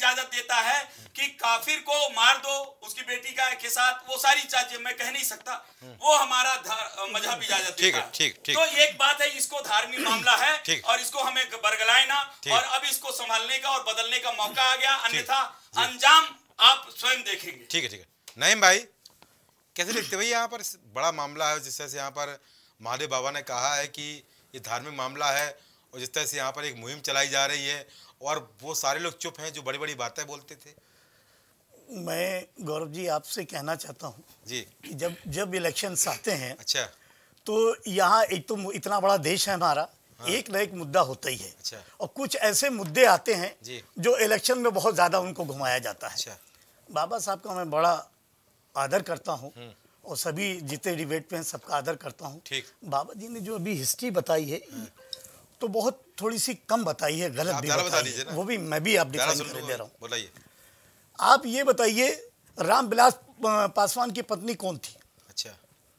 इजाजत देता है कि काफिर को मार दो उसकी बेटी का के साथ, वो सारी चीजें मैं कह नहीं सकता, वो हमारा मजहब इजाजत देता है। ठीक, ठीक। तो एक बात है, इसको धार्मिक मामला है और इसको हमें बरगलाए ना, और अब इसको संभालने का और बदलने का मौका आ गया, अन्यथा अंजाम आप स्वयं देखेंगे। ठीक है, ठीक है। नईम भाई कैसे लिखते भाई, यहाँ पर बड़ा मामला है, जिस तरह से यहाँ पर महादेव बाबा ने कहा है कि ये धार्मिक मामला है, और जिस तरह से यहाँ पर एक मुहिम चलाई जा रही है और वो सारे लोग चुप हैं जो बड़ी बड़ी बातें बोलते थे। मैं गौरव जी आपसे कहना चाहता हूँ जी कि जब जब इलेक्शंस आते हैं, अच्छा, तो यहाँ एक तो इतना बड़ा देश है हमारा, हाँ। एक न एक मुद्दा होता ही है, अच्छा। और कुछ ऐसे मुद्दे आते हैं जी। जो इलेक्शन में बहुत ज्यादा उनको घुमाया जाता है। अच्छा। बाबा साहब का मैं बड़ा आदर करता हूँ और सभी जितने डिबेट पे हैं सबका आदर करता हूँ। बाबा जी ने जो अभी हिस्ट्री बताई है तो बहुत थोड़ी सी कम बताई है, गलत भी बताई है, वो भी मैं भी आप डिफाइन कर दे रहा हूँ। बताइए, आप ये बताइए रामविलास पासवान की पत्नी कौन थी? अच्छा।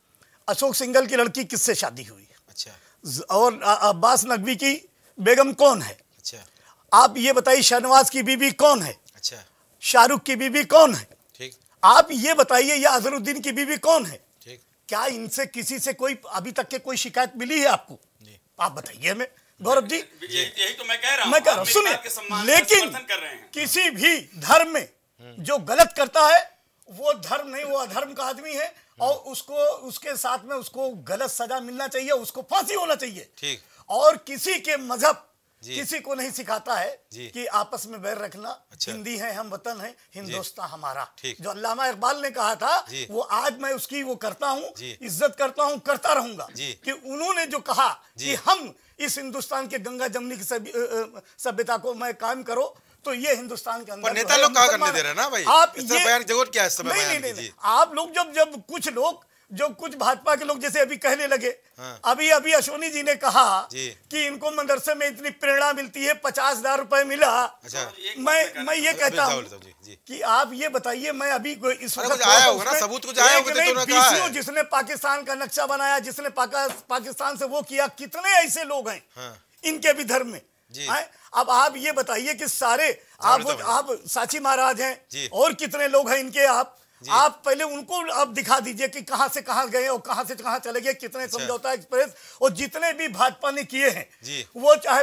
अशोक सिंघल की लड़की किससे शादी हुई? अच्छा। और अब्बास नकवी की बेगम कौन है? अच्छा। आप ये बताइए शहनवाज की बीबी कौन है? अच्छा। शाहरुख की बीबी कौन है? ठीक। आप ये बताइए या अजहरुद्दीन की बीबी कौन है? ठीक। क्या इनसे किसी से कोई अभी तक के कोई शिकायत मिली है आपको? आप बताइए हमें गौरव जी। यही तो मैं कह रहा हूं, मैं कह रहा हूं, सुनिए, लेकिन किसी भी धर्म में जो गलत करता है वो धर्म नहीं, वो अधर्म का आदमी है, और उसको उसके साथ में उसको गलत सजा मिलना चाहिए, उसको फांसी होना चाहिए। ठीक। और किसी के मजहब किसी को नहीं सिखाता है कि आपस में बैर रखना। अच्छा। हिंदी है, हम वतन है, हिंदुस्तान हमारा, जो अल्लामा इकबाल ने कहा था, वो आज मैं उसकी वो करता हूँ, इज्जत करता हूँ, करता रहूंगा, कि उन्होंने जो कहा कि हम इस हिंदुस्तान के गंगा जमनी की सभ्यता को मैं कायम करो, तो ये हिंदुस्तान के अंदर नेता लोग कहा करने दे रहे हैं ना भाई, आप ये बयान जरूरत क्या है इस समय? नहीं, नहीं, नहीं, आप लोग जब जब कुछ लोग जो कुछ भाजपा के लोग जैसे अभी कहने लगे, हाँ। अभी अभी अश्वनी जी ने कहा जी। कि इनको मदरसे में इतनी प्रेरणा मिलती है, पचास हजार रुपए मिला। अच्छा। मैं मैं ये कहता हूँ कि आप ये बताइए, मैं अभी इस वक्त आया होगा ना, सबूत कुछ आया होगा, जिसने पाकिस्तान का नक्शा बनाया, जिसने पाकिस्तान से वो किया, कितने ऐसे लोग हैं इनके भी धर्म में। अब आप ये बताइए कि सारे आप आप साची महाराज हैं और कितने लोग हैं इनके, आप आप पहले उनको आप दिखा दीजिए कि कहां से कहां गए और कहां से कहां चले गए, कितने अच्छा। समझौता एक्सप्रेस और जितने भी भाजपा ने किए हैं, वो चाहे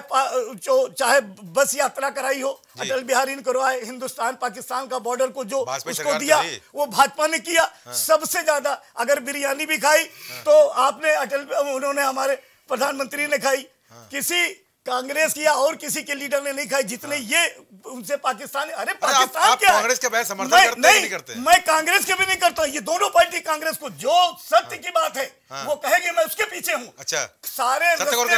चाहे बस यात्रा कराई हो, अटल बिहारी ने करवाए, हिंदुस्तान पाकिस्तान का बॉर्डर को जो उसको दिया वो भाजपा ने किया। हाँ। सबसे ज्यादा अगर बिरयानी भी खाई हाँ। तो आपने अटल उन्होंने हमारे प्रधानमंत्री ने खाई। हाँ। किसी कांग्रेस की या और किसी के लीडर ने नहीं खाई जितने हाँ। ये उनसे पाकिस्तान। अरे पाकिस्तान आप, आप क्या कांग्रेस के बैठ समर्थन करते नहीं, नहीं करते? मैं कांग्रेस के भी नहीं करता। ये दोनों पार्टी कांग्रेस को जो सत्य हाँ। की बात है हाँ। वो कहेगी, मैं उसके पीछे हूँ। अच्छा। सारे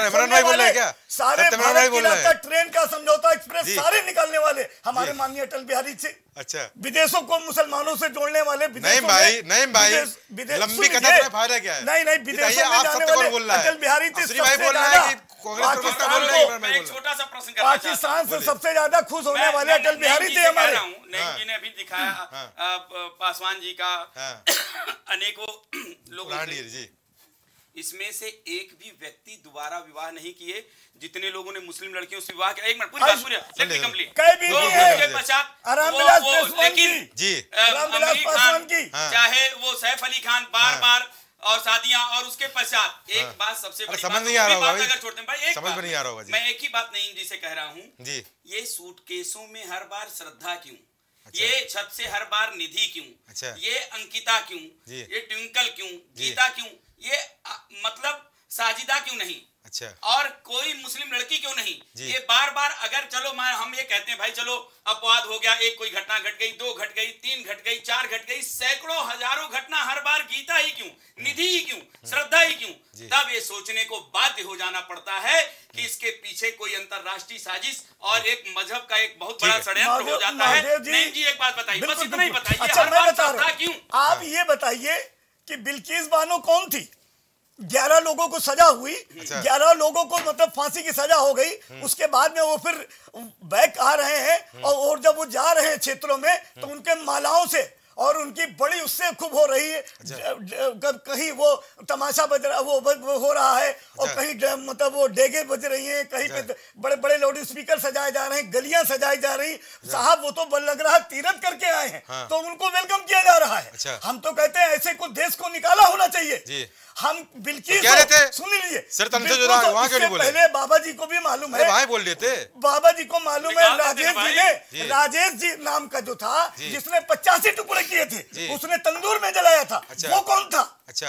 सारे ट्रेन का समझौता एक्सप्रेस सारे निकालने वाले हमारे माननीय अटल बिहारी से। अच्छा। विदेशों को मुसलमानों से जोड़ने वाले, नहीं भाई नहीं भाई लंबी कथा में फायदा क्या है? नहीं नहीं विदेशों में जाने वाले अटल बिहारी थे सबसे ज्यादा। छोटा सा प्रश्न पाकिस्तान से सबसे ज्यादा खुश होने वाले अटल बिहारी थे हमारे। नईम जी ने अभी दिखाया पासवान जी का अनेकों लोगों जी, इसमें से एक भी व्यक्ति दोबारा विवाह नहीं किए जितने लोगों ने मुस्लिम लड़कियों से विवाह किया। एक मिनट पूरी बात पूरी लेट मी कंप्लीट। के पश्चात लेकिन जी रामविलास पासवान की चाहे वो सैफ अली खान बार बार और शादियां, और उसके पश्चात एक बात सबसे बड़ी समझ नहीं आ रहा होगा अगर छोड़ते हैं भाई, एक समझ में नहीं आ रहा होगा। मैं एक ही बात नईम जी से कह रहा हूँ जी, ये सूटकेसों में हर बार श्रद्धा क्यों? अच्छा। ये छत से हर बार निधि क्यों? अच्छा। ये अंकिता क्यों? ये ट्विंकल क्यों? गीता क्यों? ये आ, मतलब साजिदा क्यों नहीं? अच्छा। और कोई मुस्लिम लड़की क्यों नहीं? ये बार बार अगर चलो मैं हम ये कहते हैं भाई चलो अपवाद हो गया, एक कोई घटना घट गई, दो घट गई, तीन घट गई, चार घट गई, सैकड़ों हजारों घटना हर बार गीता ही क्यों? निधि ही क्यों? श्रद्धा ही क्यों? तब ये सोचने को बाध्य हो जाना पड़ता है कि इसके पीछे कोई अंतरराष्ट्रीय साजिश और एक मजहब का एक बहुत बड़ा षड्यंत्र हो जाता है। नहीं जी एक बात बताइए, बस इतना ही बताइए, हर बार श्रद्धा क्यों? आप ये बताइए कि बिल्किस बानो कौन थी? ग्यारह लोगों को सजा हुई, ग्यारह लोगों को मतलब फांसी की सजा हो गई, उसके बाद में वो फिर बैक आ रहे हैं और, और जब वो जा रहे हैं क्षेत्रों में तो उनके मालाओं से और उनकी बड़ी उससे खूब हो रही है। कहीं वो तमाशा बज रहा वो, वो हो रहा है और कहीं मतलब वो डेगे बज रही हैं, कहीं पे बड़े बड़े लाउड स्पीकर सजाए जा रहे हैं, गलियां सजाई जा रही। साहब वो तो लग रहा है तीरथ करके आए हैं, हाँ। तो उनको वेलकम किया जा रहा है। अच्छा। हम तो कहते हैं ऐसे को देश को निकाला होना चाहिए जी। हम बिल्किस तो कह रहे थे, सुन लीजिए सर तंत्र जो रहा, वहाँ क्यों नहीं बोले? पहले बाबा जी को भी मालूम है, भाई बोल देते बाबा जी को मालूम है, राजेश जी ने, राजेश जी नाम का जो था जिसने पचासी टुकड़े किए थे, उसने तंदूर में जलाया था। अच्छा। वो कौन था? अच्छा।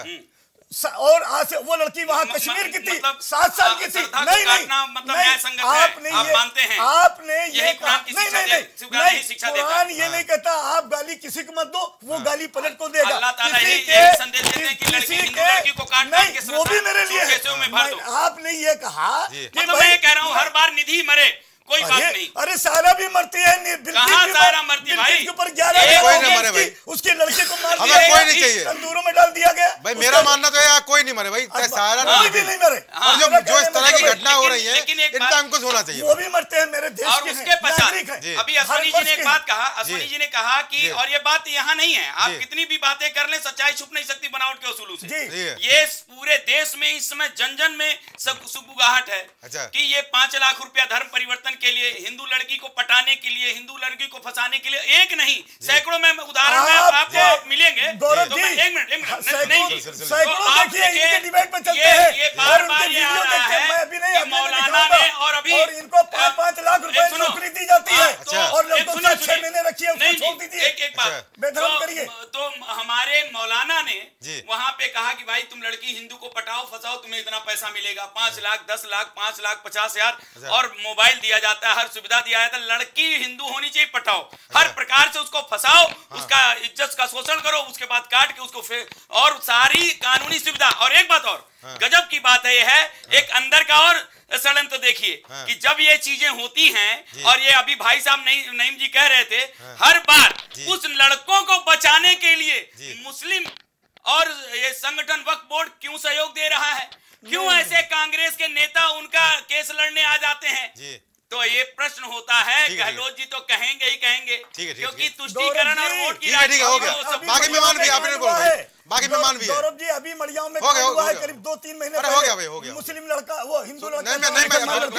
और आज वो लड़की वहाँ कश्मीर की थी, मतलब सात साल की थी। नहीं नहीं मतलब न्याय संगत है, आपने आप ये मानते हैं, आपने ये कुरान की नहीं नहीं नहीं कुरान ये नहीं कहता आप गाली किसी को मत दो, वो गाली पलट को देगा। अल्लाह ताला यही संदेश देते हैं कि लड़की हिंदू लड़की को काट काट के वो भी मेरे लिए आपने ये कहा कि मैं कह रहा हूँ हर बार निधि मरे कोई बात नहीं। अरे सारा भी मरती है, कहाँ सारा मरती भाई? के ऊपर ग्यारह कोई नहीं मरे भाई, उसके लड़के को मार दिया, कोई नहीं चाहिए, तंदूरों में डाल दिया गया भाई। मेरा मानना तो है कोई नहीं मरे भाई, सारा कोई भी नहीं मरे। और जो जो इस तरह की घटना हो रही है इनका अंकुश होना चाहिए। वो भी मरते हैं मेरे देश और उसके पश्चात अभी अश्विनी जी ने एक बात कहा, अश्विनी जी ने कहा कि और ये बात यहाँ नहीं है, आप कितनी भी बातें कर लें सच्चाई छुप नहीं सकती बनावट के उसूलों से। ये पूरे देश में इस समय जन जन में सुगबुगाहट है कि ये पांच लाख रुपया धर्म परिवर्तन के लिए, हिंदू लड़की को पटाने के लिए, हिंदू लड़की को फंसाने के लिए, एक नहीं सैकड़ों में उदाहरण में आप, आपको मिलेंगे। गौरव जी एक मिनट एक मिनट नहीं सैकड़ों देखिए इनके डिबेट पे चलते हैं, ये बार बार ये आ रहा है कि मौलाना ने और अभी और इनको पाँच पाँच लाख रुपए नौकरी दी जाती है और लड़कों से छह महीने रखिए उसको छोड़ दीजिए। एक एक बात बेधर्म करिए। तो हमारे मौलाना ने वहां पे कहा कि भाई तुम लड़की हिंदू को पटाओ फंसाओ, तुम्हें इतना पैसा मिलेगा, पांच लाख दस लाख पांच लाख पचास हजार और मोबाइल दिया जाता है, हर सुविधा दिया जाता है। लड़की हिंदू होनी चाहिए, पटाओ, हर प्रकार से उसको फंसाओ, उसका इज्जत का शोषण करो, उसके बाद काट के उसको फिर और सारी कानूनी सुविधा। और एक बात और गजब की बात है, ये है एक अंदर का और षड्यंत्र तो देखिए कि जब ये चीजें होती हैं और ये अभी भाई साहब नईम जी कह रहे थे, हर बार उस लड़कों को बचाने के लिए मुस्लिम और ये संगठन वक्फ बोर्ड क्यों सहयोग दे रहा है? क्यों ऐसे कांग्रेस के नेता उनका केस लड़ने आ जाते हैं? तो ये प्रश्न होता है, गहलोत जी तो कहेंगे ही कहेंगे, क्योंकि तुष्टीकरण और वोट की राजनीति हो गया। बाकी मेहमान भी आपने बोला है, बाकी मेहमान भी है। गौरव जी अभी मड़ियाओं में हुआ है करीब दो तीन महीने हो गया भाई, हो गया। मुस्लिम लड़का वो हिंदू लड़का नहीं नहीं नहीं नहीं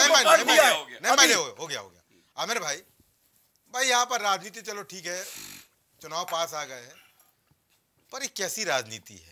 नहीं हो गया हो गया। आमिर भाई भाई यहाँ पर राजनीति चलो ठीक है, चुनाव पास आ गए हैं, पर ये कैसी राजनीति है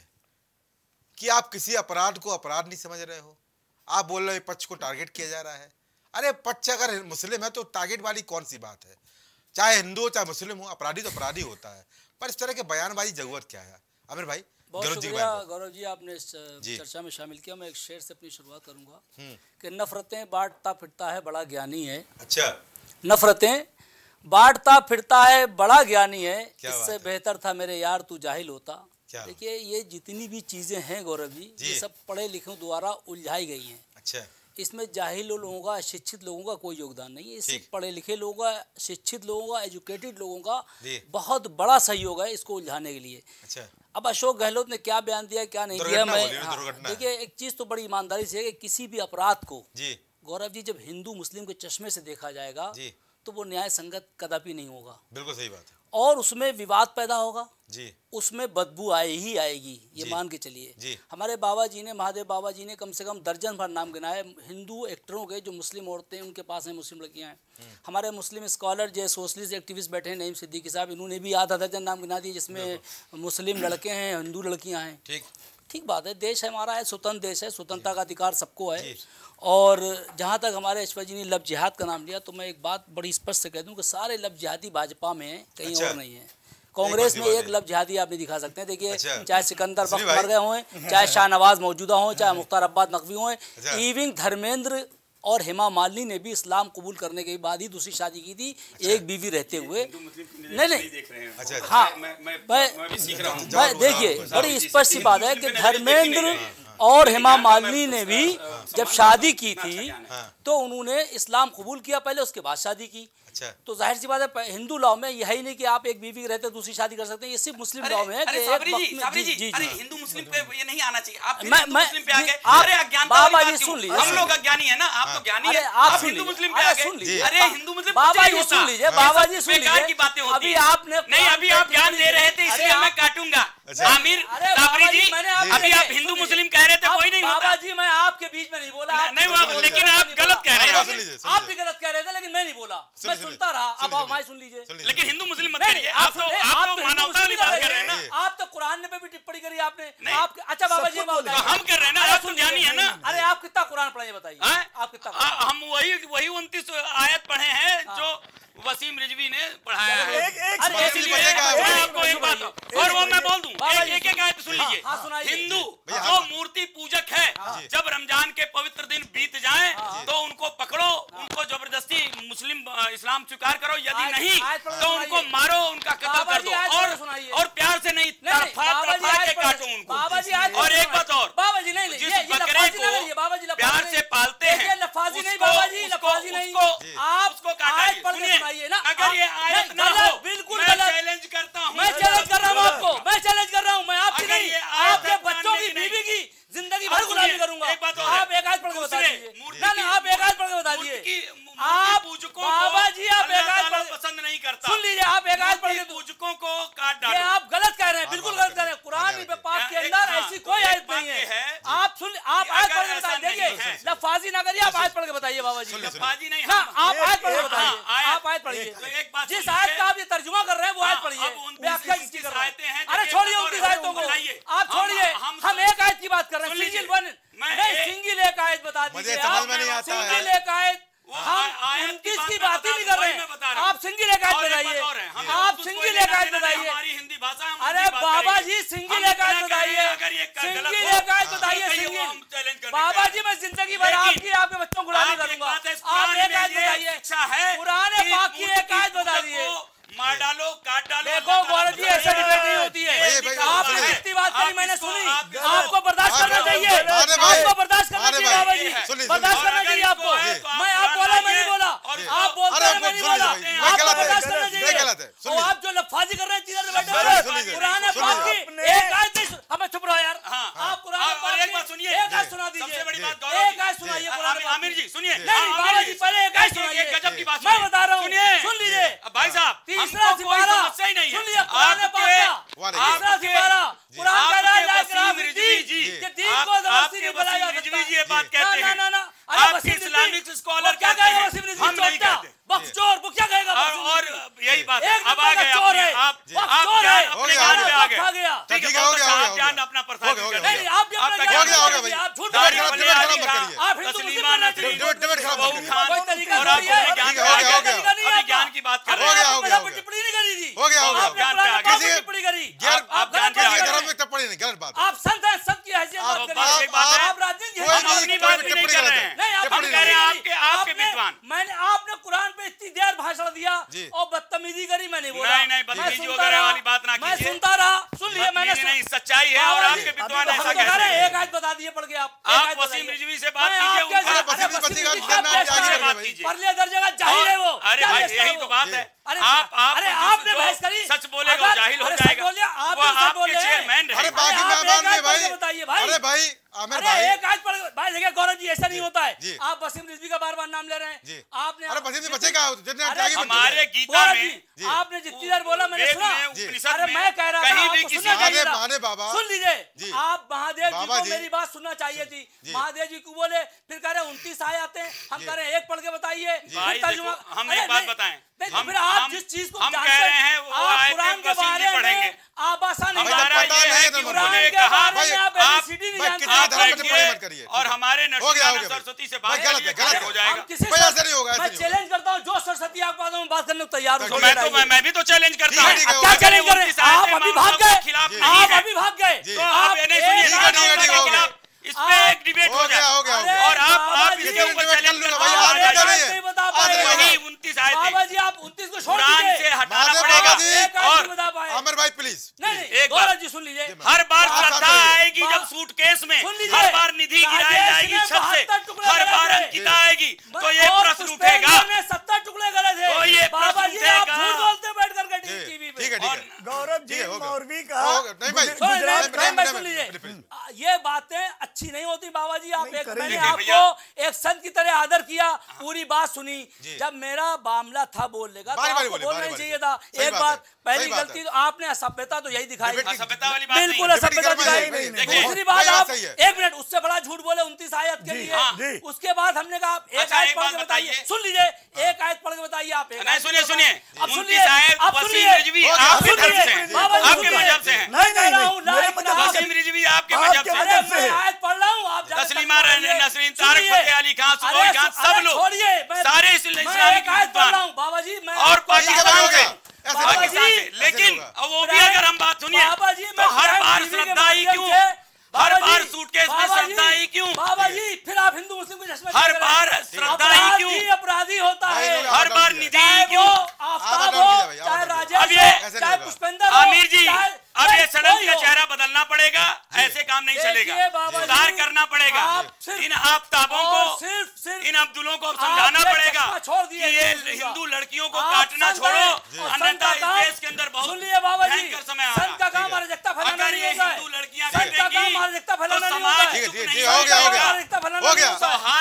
कि आप किसी अपराध को अपराध नहीं समझ रहे हो? आप बोल रहे पक्ष को टारगेट किया जा रहा है। अरे पक्ष अगर मुस्लिम है तो टारगेट वाली कौन सी बात है? चाहे हिंदू हो चाहे मुस्लिम हो, अपराधी तो अपराधी होता है, पर इस तरह के बयानबाजी जरूरत क्या है? आमिर भाई बहुत शुक्रिया गौरव जी, आपने इस चर्चा में शामिल किया। मैं एक शेर से अपनी शुरुआत करूंगा कि नफरतें बांटता फिरता है बड़ा ज्ञानी है। अच्छा, नफरतें बांटता फिरता है बड़ा ज्ञानी है, इससे बेहतर था मेरे यार तू जाहिल होता। देखिए ये जितनी भी चीजें हैं गौरव जी, ये सब पढ़े लिखे द्वारा उलझाई गई हैं। अच्छा, इसमें जाहिल लोगों का, शिक्षित लोगों का कोई योगदान नहीं है। इससे पढ़े लिखे लोगों का, शिक्षित लोगों का, एजुकेटेड लोगों का बहुत बड़ा सहयोग है इसको उलझाने के लिए। अच्छा। अब अशोक गहलोत ने क्या बयान दिया क्या नहीं दिया, मैं हाँ, देखिए एक चीज तो बड़ी ईमानदारी से है कि किसी भी अपराध को गौरव जी जब हिंदू मुस्लिम के चश्मे से देखा जाएगा तो वो न्याय संगत कदापि नहीं होगा। बिल्कुल सही बात है। और उसमें विवाद पैदा होगा जी, उसमें बदबू आए ही आएगी, ये मान के चलिए। हमारे बाबा जी ने, महादेव बाबा जी ने कम से कम दर्जन भर नाम गिनाए हिंदू एक्टरों के, जो मुस्लिम औरतें उनके पास हैं, मुस्लिम लड़कियां हैं। हमारे मुस्लिम स्कॉलर जो सोशलिस्ट एक्टिविस्ट बैठे हैं, नईम सिद्दीकी साहब, इन्होंने भी आधा दर्जन नाम गिना दिए जिसमें मुस्लिम लड़के हैं, हिंदू लड़कियाँ हैं। ठीक ठीक बात है, देश हमारा है, स्वतंत्र देश है, स्वतंत्रता का अधिकार सबको है। और जहाँ तक हमारे ऐश्वर्या जी ने लव जिहाद का नाम लिया, तो मैं एक बात बड़ी स्पष्ट से कह दूँ कि सारे लव जिहादी भाजपा में हैं, कहीं और नहीं है। कांग्रेस में एक लव जिहादी आप नहीं दिखा सकते हैं। देखिए अच्छा। चाहे सिकंदर बख्त मर गए हों, चाहे शाहनवाज मौजूदा हों, चाहे मुख्तार अब्बास नकवी हों, इवन धर्मेंद्र और हेमा मालिनी ने भी इस्लाम कबूल करने के बाद ही दूसरी शादी की थी, एक बीवी रहते हुए। नहीं नहीं हाँ, मैं देखिए बड़ी स्पष्ट सी बात है कि धर्मेंद्र और हेमा मालिनी ने भी जब शादी की थी तो उन्होंने इस्लाम कबूल किया पहले, उसके बाद शादी की। अच्छा। तो जाहिर सी बात है हिंदू लॉ में यही नहीं कि आप एक बीवी रहते दूसरी शादी कर सकते हैं, ये सिर्फ मुस्लिम लॉ में है कि एक वक्त में जी जी अरे हिंदू मुस्लिम पे ये नहीं आना चाहिए। आप मैं मुस्लिम पे आ गए, अरे अज्ञानता बाबा जी सुन लीजिए, हम लोग अज्ञानी है ना, आप तो ज्ञानी है, आप हिंदू मुस्लिम पे आ गए। अरे हिंदू मुस्लिम बाबा जी सुन लीजिए, बाबा जी सुन लीजिए, की बातें होती अभी आपने नहीं, अभी आप ज्ञान दे रहे थे काटूंगा। आमिर साबरी जी, अभी आप हिंदू मुस्लिम कह रहे थे, कोई नहीं होता। बाबा जी मैं आपके बीच में नहीं बोला, नहीं, लेकिन आप गलत कह रहे हैं। आप भी गलत कह रहे थे, लेकिन मैं नहीं बोला, मैं सुनता रहा। अब आप हमारी सुन लीजिए। लेकिन हिंदू मुस्लिम मत करिए, आप तो आप तो मानवता की बात कर रहे हैं ना। आप तो कुरान पे भी टिप्पणी करी आपने। आप अच्छा बाबा जी हम कर रहे हैं ना, आप तो ज्ञानी है ना। अरे आप कितना कुरान पढ़े बताइए, आप कितना? हम वही वही उनतीस आयत पढ़े हैं जो वसीम रिजवी ने पढ़ाया है। आपको एक बात और वो मैं बोल दूं, एक एक आयत सुन लीजिए। हिंदू जो मूर्ति पूजक है, जब रमजान के पवित्र दिन बीत जाएं तो उनको पकड़ो, उनको जबरदस्ती मुस्लिम इस्लाम स्वीकार करो, यदि नहीं तो उनको मारो, उनका कत्ल कर दो, और और प्यार से नहीं तरफा तरफा के काटो उनको। और एक बात और, बाबा जी नहीं, जिस बकरे को प्यार से पालते हैं लफाजी नहीं बाबा जी, लफाजी नहीं, आप उसको काटिए। सुनिए, अगर ये आयत ना हो, बिल्कुल मैं चैलेंज करता हूँ, मैं चैलेंज कर रहा हूँ आपको, मैं चैलेंज कर रहा हूँ, मैं आपकी नहीं, आपके बच्चों की, बीवी की जिंदगी भर गुलामी करूंगा। आप एक आयत पढ़ के बता दीजिए, ना ना आप एक आयत पढ़ के बता दीजिए। आप बाबा जी आप एक आयत पसंद नहीं करता, सुन लीजिए, आप एक आयत पढ़ के पूजकों को काट डालो। आप गलत कह रहे हैं, बिल्कुल गलत कह रहे हैं। कुरान पाक के अंदर ऐसी कोई आयत नहीं है। आप सुन, आप आयत पढ़ के बता दीजिए, लफाजी ना करिए, आप आयत पढ़ के बताइए बाबा जी। लफाजी नहीं, हाँ आप आयत पढ़ के बताइए, आप आयत पढ़िए। जिस आयत का आप ये तर्जुमा कर रहे हैं वो आयत पढ़िए, व्याख्या इसकी कर रहे हैं। अरे छोड़िए उनकी आयतों को, आप छोड़िए, हम एक आयत की बात कर रहे हैं, सिंगल वन नहीं, सिंगल एक आयत बता दीजिए। सिंगल एक आयत, हम उनतीस की बात ही नहीं कर रहे हैं, आप सिंगल एक आयत बताइए, आप सिंगल एक आयत बताइए। अरे बाबा जी सिंगल एक आयत बताइए, सिंगल एक आयत बताइए, सिंगल। बाबा जी मैं जिंदगी भर आपकी आपके बच्चों को गुलामी करूंगा, आप एक आयत बताइए, पुराने पाक की एक आयत बता दिए। मार डालो, काट डालो। देखो गौरव जी ऐसे डिबेट नहीं होती है, आपने जितनी बात करी मैंने सुनी, आपको बर्दाश्त करना चाहिए, आपको बर्दाश्त करना चाहिए बाबा जी, बर्दाश्त करना चाहिए आपको। मैं आप बोला मैं नहीं बोला, आप बोलते हैं मैं नहीं बोला, आपको बर्दाश्त करना चाहिए। और आप जो लफाजी कर रहे हैं पुराने पाक की एक आयत नहीं, हमें चुप रहो यार। आप पुराने पाक एक बात सुनिए, एक आयत सुना दीजिए, सबसे बड़ी बात एक आयत सुनाइए पुराने पाक। आमिर जी सुनिए, नहीं बाबा जी पहले एक आयत सुनाइए, गजब की बात मैं बता रहा हूँ, सुन लीजिए भाई साहब। तीसरा सिपारा समस्या ही नहीं है, सुन लिया पुराने पाक का तीसरा सिपारा कुरान का राज वसीम रिजवी जी, कि दीन को जबरदस्ती नहीं बनाया जा रिजवी जी ये बात कहते हैं, ना ना ना आपके इस्लामिक स्कॉलर क्या कहेगा वसीम रिजवी, हम नहीं कहते बकचोर, वो क्या कहेगा? और यही बात है, एक अब आ गए चोर है, आप आप चोर है, अपने ज्ञान पे आ गए, गया ठीक है, हो गया, आप ज्ञान अपना प्रसारित कर दिया। नहीं आप भी अपना हो गया, हो गया भाई, आप झूठ दाढ़ी बोल वाले रहे आदमी हैं, का आप हिंदू मुस्लिम तस्लीमा बनना नसरीन, चाहिए, डिबेट खराब बहू खान, कोई तरीका और आप नहीं है, अपने ज्ञान हो गया, हो गया, अभी ज्ञान की बात कर रहे हैं, हो गया, हो गया, टिप्पणी नहीं करी थी, हो गया, हो गया, आपने ज्ञान पे आ पुराने गए। पाक की टिप्पणी करी, आप- आप ज्ञान पे आ गए। धर्म में टिप्पणी नहीं, गलत बात है। आप संत हैं, सबकी हैसियत बात आप- करिए, एक बात है, आप राजनीति कोई हैं, हम अपनी बात भी नहीं कर रहे हैं, नहीं आप हम कह रहे हैं आपके आपके आपने- विद्वान। मैंने आपने कुरान पे इतनी देर भाषण दिया जी। और बदतमीजी करी, मैं नहीं बोला, नहीं, नहीं, मैं बदतमीजी सुनता वगैरह रहा, वाली बात ना मैं कीजिए। सुनता रहा, सुन लिए मैंने बदतमीजी नहीं, सच्चाई है, और आपके विद्वान ऐसा हम तो कहते कह रहे हैं, हैं। एक आयत बता दिए पढ़ के आप, एक आप आयत वसीम बताइए। रिजवी से बात मैं कीजिए, आपके उनका- साथ- वसीम अरे रिजवी का वसीम ज्ञान रिजवी आप क्या आगे है? कर रहे हैं। परले दर्जे का जाहिल है वो, अरे क्या भाई लिखता है यही तो वो? बात है, अरे आप आप अरे जो- आपने जो बहस करी, सच बोलेगा वो अगर- जाहिल हो अरे सच जाएगा, बोलिए, आप वो भी सच आपके बोल रहे हैं। चेयरमैन अरे रहे। बाकी आप मेहमान एक भी आयत भाई, पढ़ के बताइए भाई। अरे भाई आमिर अरे भाई, एक आयत पढ़ भाई, देखिए गौरव जी ऐसा नहीं होता जी। है, आप वसीम रिजवी का बार बार नाम ले रहे जी। हैं, आपने अरे वसीम जी बचेगा, जितने आप अरे त्यागी बच्चे हमारे हैं। गीता गौरव में जी, आपने जितनी देर बोला मैंने वेद सुना, में, उपनिषद अरे में मैं कह रहा था कहीं भी आपको किसी सुनना चाहिए महादेव था। महादेव बाबा सुन लीजिए, जी। आप महादेव जी बाबा को जी। मेरी बात सुनना चाहिए थी, जी। महादेव जी को बोले, फिर कह रहे उनतीस आए आते हैं, हम जी। कह रहे हैं एक पढ़ के बताइए, भाई फिर तर्जुमा- देखो, हम अरे एक बात नहीं, बताएं, नहीं, तो हम- फिर आप हम- जिस चीज को हम जानते कह हैं, रहे हैं, वो आप आयतें कुरान के वसीम जी बारे पढ़ेंगे। में आप आसान नहीं हमें तो जानते। पता ये नहीं है है कि तो कुरान उन्होंने के कहा, बारे में आप भाई, A B C D नहीं भाई, जानते। किसी आप धर्म पे टिप्पणी बैठिए मत करिए। और हमारे हो गया, हो नरसिंह गया, सरस्वती से भाई, बात गलत है, कीजिए, गलत है। हो जाएगा। हम किसी भाई, से- ऐसा नहीं होगा, ऐसा मैं नहीं होगा। चैलेंज करता हूँ, जो सरस्वती आपको आता हूँ, मैं बात करने को तैयार हूँ। तो मैं तो मैं- मैं भी तो चैलेंज करता हूँ। ठीक है, क्या ठीक है, चैलेंज कर रहे हैं? आप अभी भाग गए, खिलाफ जी। नहीं आप है। अभी भाग गए, जी। तो आप ये नहीं सुनिए, एक ठीक है, ठीक है, ठीक है, हो गया। खिलाफ इस पे एक डिबेट हो हो गया, जाए, हो गया, हो अरे गया। और आप बाबा आप जी, इसके ऊपर डिबेट कर चैलेंज लूंगा करते भाई, हैं। आप आप क्या एक कर रहे आयत हैं? नहीं बता आप पाए। नहीं वही उनतीस आए बाबा थे, जी आप उनतीस को छोड़ कुरान दीजिए, से हटाना महादेव पड़ेगा। बाबा जी, एक आयत और नहीं बता पाए। आमिर भाई प्लीज नहीं नहीं, एक गौरव बात। जी सुन लीजिए, हर बार आप श्रद्धा साथ में। आएगी जब बा- सूटकेस में, सुन लीजिए, हर बार निधि गिराई राजेश जाएगी ने छत से, बहत्तर टुकड़े हर बार गले थे। अंकिता आएगी तो ये और प्रश्न पुष्पेंद्र उठेगा। ने सत्तर टुकड़े गले थे। तो ये बाबा प्रश्न जी आप उठेगा। झूठ बोलते बैठ करके जी, टीवी पे। ठीक है, ठीक है। गौरव ठीक जी है, हो गया। मौलवी का हो गया। नहीं भाई, सुन, नहीं, नहीं, नहीं, मैं नहीं, सुन नहीं, लीजिए, नहीं, नहीं, आ, ये बातें अच्छी नहीं होती बाबा जी। आप एक मैंने आपको एक संत की तरह आदर किया, पूरी बात सुनी। जब मेरा मामला था बोलने का तो आपको बोलना ही चाहिए था। एक बात पहली गलती तो आपने असभ्यता तो यही दिखाई, बिल्कुल असभ्यता दिखाई। दूसरी बात आप एक मिनट उससे बड़ा झूठ बोले उनतीस आयत के लिए। उसके बाद हमने कहा एक आयत पढ़ के बताइए, सुन लीजिए, एक आयत पढ़ के बताइए आप। सुनिए सुनिए अब सुनिए, अब सुनिए, आपके धर्म से हैं, आपके मजहब से हैं। नहीं नहीं वसीम रिजवी आपके मजहब से हैं। मैं आयत पढ़ रहा हूँ, आप तस्लीमा नसरीन, तारिक फतेह अली खान, सुबोई खान, सब लोग सारे इस्लामिक विद्वान बाबा जी और पाकिस्तान से, पाकिस्तान से। लेकिन वो भी अगर हम बात सुनिए तो हर बार श्रद्धा ही क्यों, हर बार सूटकेस में श्रद्धा ही क्यों बाबा जी? फिर आप हिंदू मुस्लिम को चश्मा हर बार श्रद्धा ही क्यों, अपराधी होता है हर बार निधि ही क्यों, आफ्ताब हो चाहे राजेश चाहे पुष्पेंद्र आमिर जी, अब ये सड़क का चेहरा बदलना पड़ेगा, ऐसे काम नहीं चलेगा, सुधार करना पड़ेगा। इन आफ्ताबों को, इन अब्दुलों को समझाना पड़ेगा कि ये हिंदू लड़कियों को काटना छोड़ो, अन्यथा इस देश के अंदर बहुत भयंकर समय आ रहा है। अगर ये हिंदू लड़कियां कटेंगी तो समाज हो गया।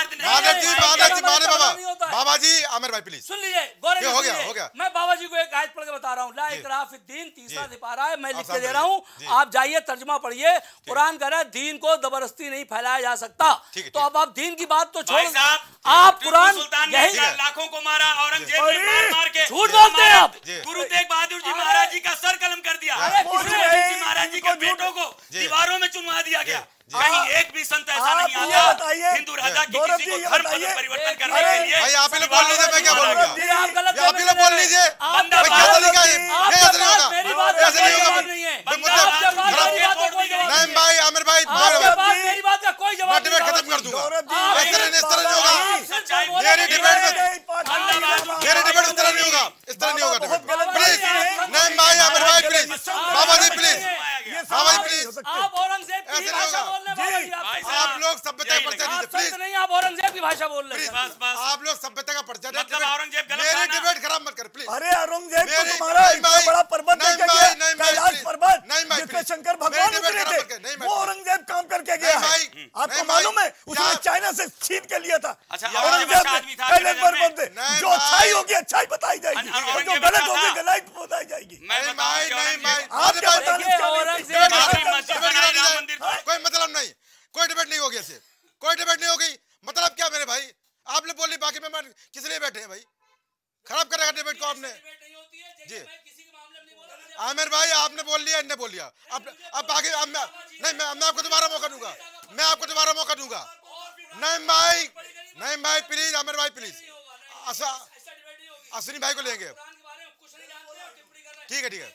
बाबा जी, आमिर भाई प्लीज सुन लीजिए, गौरव हो गया हो गया। मैं बाबा जी को एक आयत पढ़ के बता रहा हूँ, ला इकराफिद्दीन, तीसरा सिपारा है, मैं लिख के दे रहा हूँ, आप जाइए तर्जुमा पढ़िए। कुरान कह रहा है दीन को जबरदस्ती नहीं फैलाया जा सकता। तो अब आप दीन की बात तो छोड़, आप कुरान सुल्तान ने लाखों को मारा, औरंगजेब ने मार मार के झूठ बोलते हैं आप। गुरु तेग बहादुर जी महाराज जी का सर कलम कर दिया, महाराज जी के बेटों को दीवारों में चुनवा दिया गया। कहीं एक भी संत ऐसा नहीं आता हिंदू राजा की किसी को धर्म पद परिवर्तन करने के लिए। भाई आप ही लोग बोल लीजिए, मैं क्या बोलूंगा? आप ही लोग बोल लीजिए, बंदा क्या तरीका है? ऐसे नहीं होगा, मेरी बात ऐसे नहीं होगा। नहीं भाई, आमिर भाई, मेरी बात का कोई जवाब डिबेट खत्म कर दूंगा। इस तरह इस तरह नहीं होगा मेरी डिबेट में, मेरी डिबेट इस तरह नहीं होगा, इस तरह नहीं होगा डिबेट। प्लीज नहीं भाई, आमिर भाई प्लीज, बाबा जी प्लीज, बाबा जी प्लीज, आप औरंगजेब की भाषा बोल रहे हैं। आप लोग सभ्यता का परिचय दीजिए प्लीज। नहीं, आप औरंगजेब की भाषा बोल रहे हैं। आप लोग सभ्यता का परिचय दीजिए, मतलब औरंगजेब गलत मेरी था ना? डिबेट खराब मत कर प्लीज। अरे औरंगजेब को तुम्हारा इतना बड़ा पर्वत नहीं देके भाई, गया, नहीं भाई, कैलाश प्लीज। पर्वत नहीं भाई, जिसपे प्लीज। शंकर मेरी भगवान डिबेट उतरे खराब मत कर, नहीं थे, भाई। वो औरंगजेब काम करके गया नहीं है। भाई, आपको नहीं मालूम है भाई, उसने क्या- चाइना से छीन के लिया था। अच्छा, औरंगजेब आदमी ने था पहले नजर में। पर्वत दे, नहीं जो अच्छाई भाई। होगी अच्छाई बताई जाएगी, और और जो औरंगजेब गलत अच्छा होगी था। गलत बताई जाएगी। मैं नहीं बताऊं भाई, कि नहीं भाई, औरंगजेब- आप क्या डिबेट बताने देखिए, का- औरंगजेब डिबेट बाबरी खत्म, मस्जिद डिबेट बनाई, खत्म राम कीजिए। मंदिर बनाई। कोई मतलब नहीं, कोई डिबेट नहीं होगी ऐसे, कोई डिबेट नहीं होगी। मतलब क्या मेरे भाई, आप लोग बोलिए, बाकी मेहमान किस लिए बैठे हैं भाई? खराब करेगा डिबेट को आपने जी। आमिर भाई आपने बोल लिया, इनने बोल लिया, अब अब बाकी अब मैं नहीं, मैं मैं आपको दोबारा मौका दूंगा, मैं आपको दोबारा मौका दूंगा। नहीं भाई, नहीं भाई प्लीज, आमिर भाई प्लीज, अश्विनी भाई को लेंगे। ठीक है ठीक है,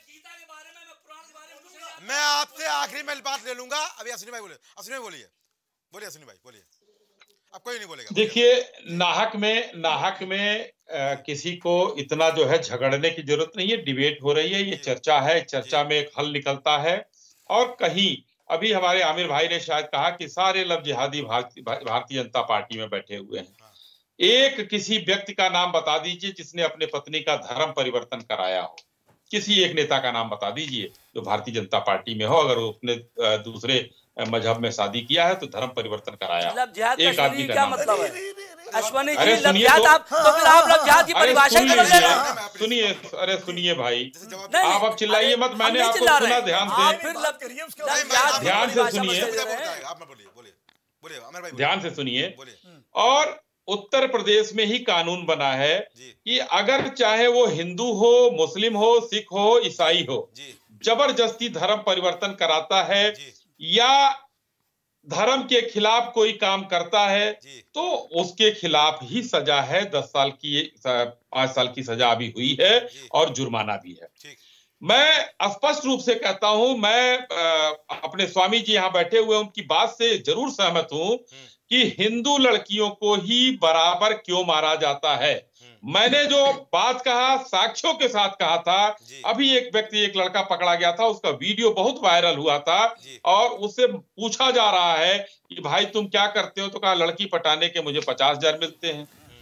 मैं आपसे आखिरी में बात ले लूंगा। अभी अश्विनी भाई बोले, अश्विनी भाई बोलिए, बोलिए अश्विनी भाई बोलिए, अब कोई नहीं बोलेगा। देखिए, नाहक में नाहक में आ, किसी को इतना जो है झगड़ने की जरूरत नहीं है। डिबेट हो रही है, ये चर्चा है, चर्चा में एक हल निकलता है। और कहीं अभी हमारे आमिर भाई ने शायद कहा कि सारे लब जिहादी भारतीय भारतीय जनता पार्टी में बैठे हुए हैं। एक किसी व्यक्ति का नाम बता दीजिए जिसने अपने पत्नी का धर्म परिवर्तन कराया हो। किसी एक नेता का नाम बता दीजिए जो भारतीय जनता पार्टी में हो, अगर वो अपने दूसरे मजहब में शादी किया है तो धर्म परिवर्तन कराया। एक आदमी का नाम मतलब है अश्वनी अरे जी, सुनिए तो, आप तो फिर आप लोग जिहाद की परिभाषा ही बदल रहे हैं। सुनिए, अरे सुनिए भाई, आप अब चिल्लाइए मत, मैंने आपको सुना ध्यान से, ध्यान से सुनिए, ध्यान से सुनिए। और उत्तर प्रदेश में ही कानून बना है कि अगर चाहे वो हिंदू हो, मुस्लिम हो, सिख हो, ईसाई हो, जबरदस्ती धर्म परिवर्तन कराता है या धर्म के खिलाफ कोई काम करता है तो उसके खिलाफ ही सजा है। दस साल की, पांच साल की सजा अभी हुई है और जुर्माना भी है। मैं स्पष्ट रूप से कहता हूं, मैं आ, अपने स्वामी जी यहाँ बैठे हुए उनकी बात से जरूर सहमत हूं कि हिंदू लड़कियों को ही बराबर क्यों मारा जाता है। मैंने जो बात कहा साक्ष्यों के साथ कहा था। अभी एक व्यक्ति, एक लड़का पकड़ा गया था, उसका वीडियो बहुत वायरल हुआ था और उससे पूछा जा रहा है कि भाई तुम क्या करते हो, तो कहा लड़की पटाने के मुझे पचास हजार मिलते हैं।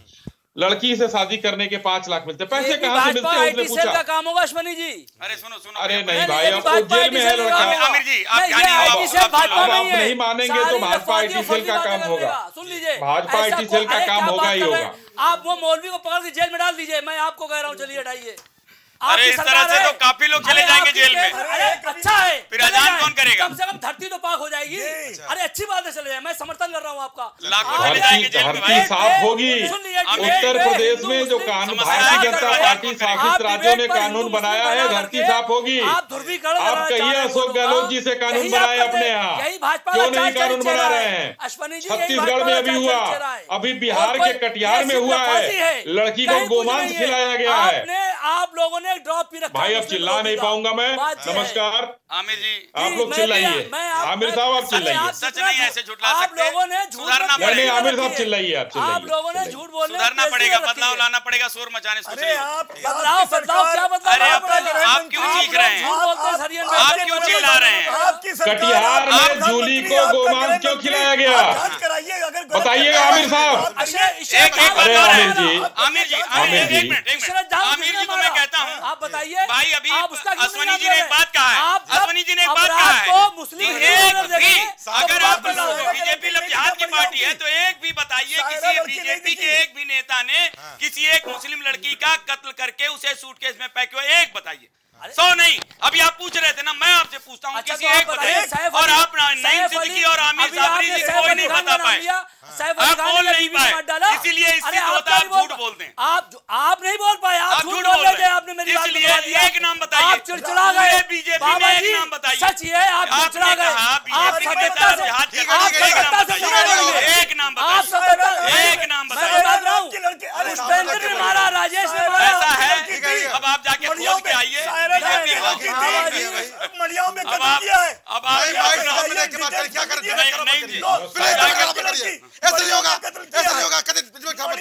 लड़की से शादी करने के पांच लाख मिलते, पैसे कहाँ से मिलते हैं? उसने पूछा। का काम होगा अश्वनी जी। अरे सुनो सुनो, अरे नहीं भाई, अब तो जेल में है लड़का। आमिर जी आप आप नहीं मानेंगे तो भाजपा आईटी सेल का काम होगा। सुन लीजिए, भाजपा आईटी सेल का काम होगा ही होगा। आप वो मौलवी को पकड़ के जेल में डाल दीजिए, मैं आपको कह रहा हूँ, चलिए हटाइए। अरे इस तरह से तो काफी लोग चले जाएंगे जेल में। अरे अच्छा है, फिर अजान कौन करेगा? कम से कम धरती तो पाक हो जाएगी। अरे अच्छी बात है, चले जाए, मैं समर्थन कर रहा हूँ आपका। लाखों चले जाएंगे जेल में। धरती साफ होगी। उत्तर प्रदेश में जो कानून भारतीय जनता पार्टी शासित राज्यों ने कानून बनाया है, धरती साफ होगी। आप ध्रुवीकरण आप कहिए अशोक गहलोत जी से कानून बनाए अपने यहाँ, क्यों नहीं कानून बना रहे हैं? छत्तीसगढ़ में अभी हुआ, अभी बिहार के कटिहार में हुआ है, लड़की को गोमांस खिलाया गया है। आप लोगों ने ड्रॉप भी रखा। भाई अब चिल्ला नहीं पाऊंगा मैं। नमस्कार आमिर जी, आप लोग चिल्लाइए। आमिर साहब आप चिल्लाइए। सच नहीं ऐसे झूठ ला सकते। आप लोगों ने सुधारना पड़ेगा। नहीं आमिर साहब चिल्लाइए, आप चिल्लाइए। आप लोगों ने झूठ बोलने सुधारना पड़ेगा, बदलाव लाना पड़ेगा, शोर मचाने से। अरे आप बदलाव बदलाव क्या बदलाव? अरे आप क्यों चीख रहे हैं? आप क्यों चिल्ला रहे हैं? कटिहार में जूली को गोमांस क्यों खिलाया गया? बताइएगा आमिर साहब। अरे आमिर जी, आमिर जी, आमिर जी, एक मिनट, एक मिनट, आमिर जी को मैं कहता हूँ, आप बताइए भाई अभी अश्वनी जी ने एक बात कहा है, अश्वनी जी ने एक बात कहा है, एक भी अगर आप बीजेपी लब जिहाद की पार्टी है तो एक भी बताइए किसी बीजेपी के एक भी नेता ने किसी एक मुस्लिम लड़की का कत्ल करके उसे सूटकेस में पैक किया, एक बताइए। सौ नहीं, अभी आप पूछ रहे थे ना, मैं आपसे पूछता हूँ किसी एक बताइए। और आप नईम सिद्दीकी और आमिर साबरी जी कोई नहीं बता पाए, आप बोल नहीं पाए, इसीलिए इसलिए होता आप झूठ बोलते हैं। आप आप नहीं बोल पाए, आप झूठ बोल रहे थे, आपने मेरी बात इसलिए एक नाम बताइए। आप चिड़चिड़ा गए, बीजेपी ने एक नाम बताइए। सच ये है, आप चिड़चिड़ा गए। आप सभ्यता से आप सभ्यता से एक नाम बताइए, एक नाम बताइए। उपेंद्र ने मारा, राजेश ने मारा। ऐसा है, अब आप जाके खोज के आइए। मड़ियाओं में कत्ल किया है। अब आप क्या कर दिया? नहीं जी, ऐसे नहीं होगा, ऐसे नहीं होगा। कदम